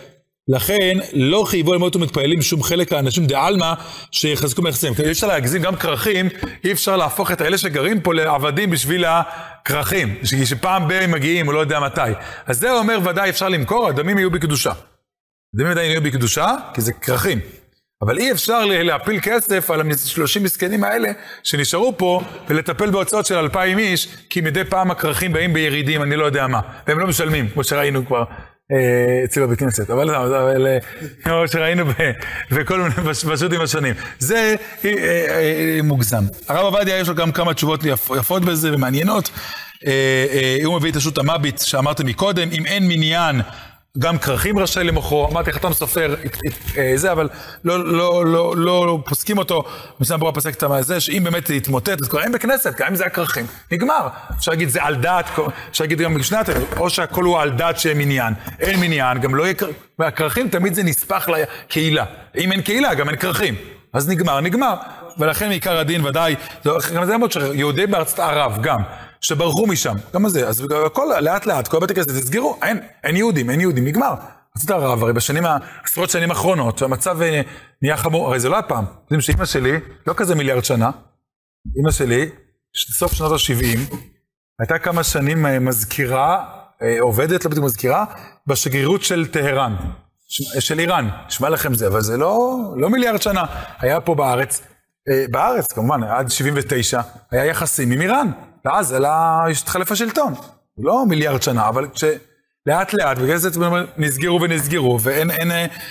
לכן לא חייבו למות ומתפעלים שום חלק האנשים דעלמה שיחזקו מיחסיהם. אי אפשר להגזים גם כרכים, אי אפשר להפוך את האלה שגרים פה לעבדים בשביל הכרכים, שפעם בי מגיעים, הוא לא יודע מתי. אז זה אומר ודאי אפשר למכור, הדמים יהיו בקדושה. הדמים ודאי יהיו בקדושה, כי זה כרכים. אבל אי אפשר להפיל כסף על השלושים מסכנים האלה שנשארו פה ולטפל בהוצאות של אלפיים איש, כי מדי פעם הכרכים באים בירידים, אני לא יודע מה, והם לא משלמים, כמו שראינו כבר אצלו בכנסת, אבל כמו שראינו בכל מיני פשוטים השונים. זה מוגזם. הרב עובדיה יש לו גם כמה תשובות יפות בזה ומעניינות. הוא מביא את השו"ת המביט שאמרתם מקודם, אם אין מניין, גם כרכים רשאי למוכרו, אמרתי חתם סופר זה, אבל לא, לא, לא, לא פוסקים אותו, מסוים ברורה פסק את זה, שאם באמת יתמוטט, אז קוראים בכנסת, גם אם זה הכרכים, נגמר. אפשר להגיד, זה על דעת, אפשר להגיד גם בשנת, או שהכל הוא על דעת שהם מניין. אין מניין, גם לא יהיה כרכים, והכרכים תמיד זה נספח לקהילה. אם אין קהילה, גם אין כרכים. אז נגמר, נגמר. ולכן מעיקר הדין ודאי, גם זה אמרות שיהודי בארצות ערב, גם. שברחו משם, גם זה, אז הכל לאט לאט, כל בתי כנסת, תסגרו, אין, אין יהודים, אין יהודים, נגמר. אז אתה הרב, הרי בשנים, עשרות שנים האחרונות, שהמצב נהיה חמור, הרי זה לא הפעם, יודעים שאמא שלי, לא כזה מיליארד שנה, אמא שלי, סוף שנות ה-שבעים, הייתה כמה שנים מזכירה, עובדת, לא בדיוק מזכירה, בשגרירות של טהרן, של איראן, שמע לכם זה, אבל זה לא, לא מיליארד שנה, היה פה בארץ, בארץ כמובן, עד שבעים ותשע, היה יחסים עם איראן, ואז אלא התחלף השלטון, לא מיליארד שנה, אבל כשלאט לאט, בגלל זה נסגרו ונסגרו, ואין, אין,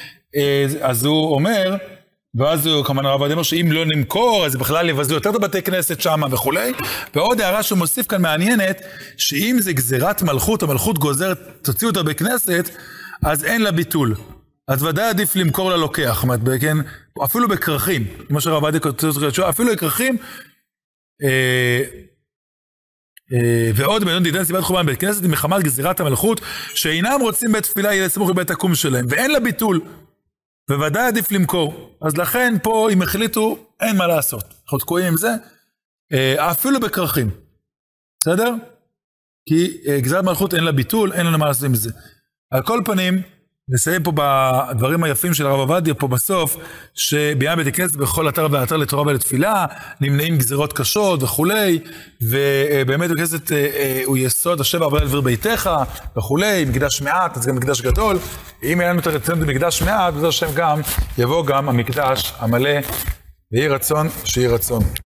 אז הוא אומר, ואז הוא כמובן הרב עובדיה אומר שאם לא נמכור, אז בכלל יבזו יותר את הבתי כנסת שם וכולי, ועוד הערה שהוא מוסיף כאן מעניינת, שאם זה גזירת מלכות, המלכות גוזרת, תוציאו אותה בכנסת, אז אין לה ביטול. אז ודאי עדיף למכור ללוקח, כן? אפילו בכרכים, כמו שהרב עובדיה כותב, אפילו בכרכים, ועוד בנון דידן סיבת חורבן בית כנסת עם מחמת גזירת המלכות שאינם רוצים בית תפילה יהיה לסמוך לבית הקום שלהם ואין לה ביטול וודאי עדיף למכור. אז לכן פה אם החליטו אין מה לעשות, אנחנו תקועים עם זה אפילו בכרכים, בסדר? כי גזירת מלכות אין לה ביטול, אין לנו מה לעשות עם זה. על כל פנים נסיים פה בדברים היפים של הרב עובדיה פה בסוף, שבעניין בית הכנסת בכל אתר ואתר לתורה ולתפילה, נמנעים גזירות קשות וכולי, ובאמת בית הכנסת הוא יסוד השבע עבודה לדבר ביתך וכולי, מקדש מעט, אז גם מקדש גדול, אם היה לנו את הרצון במקדש מעט, בזה השם גם יבוא גם המקדש המלא, ויהי רצון שיהי רצון.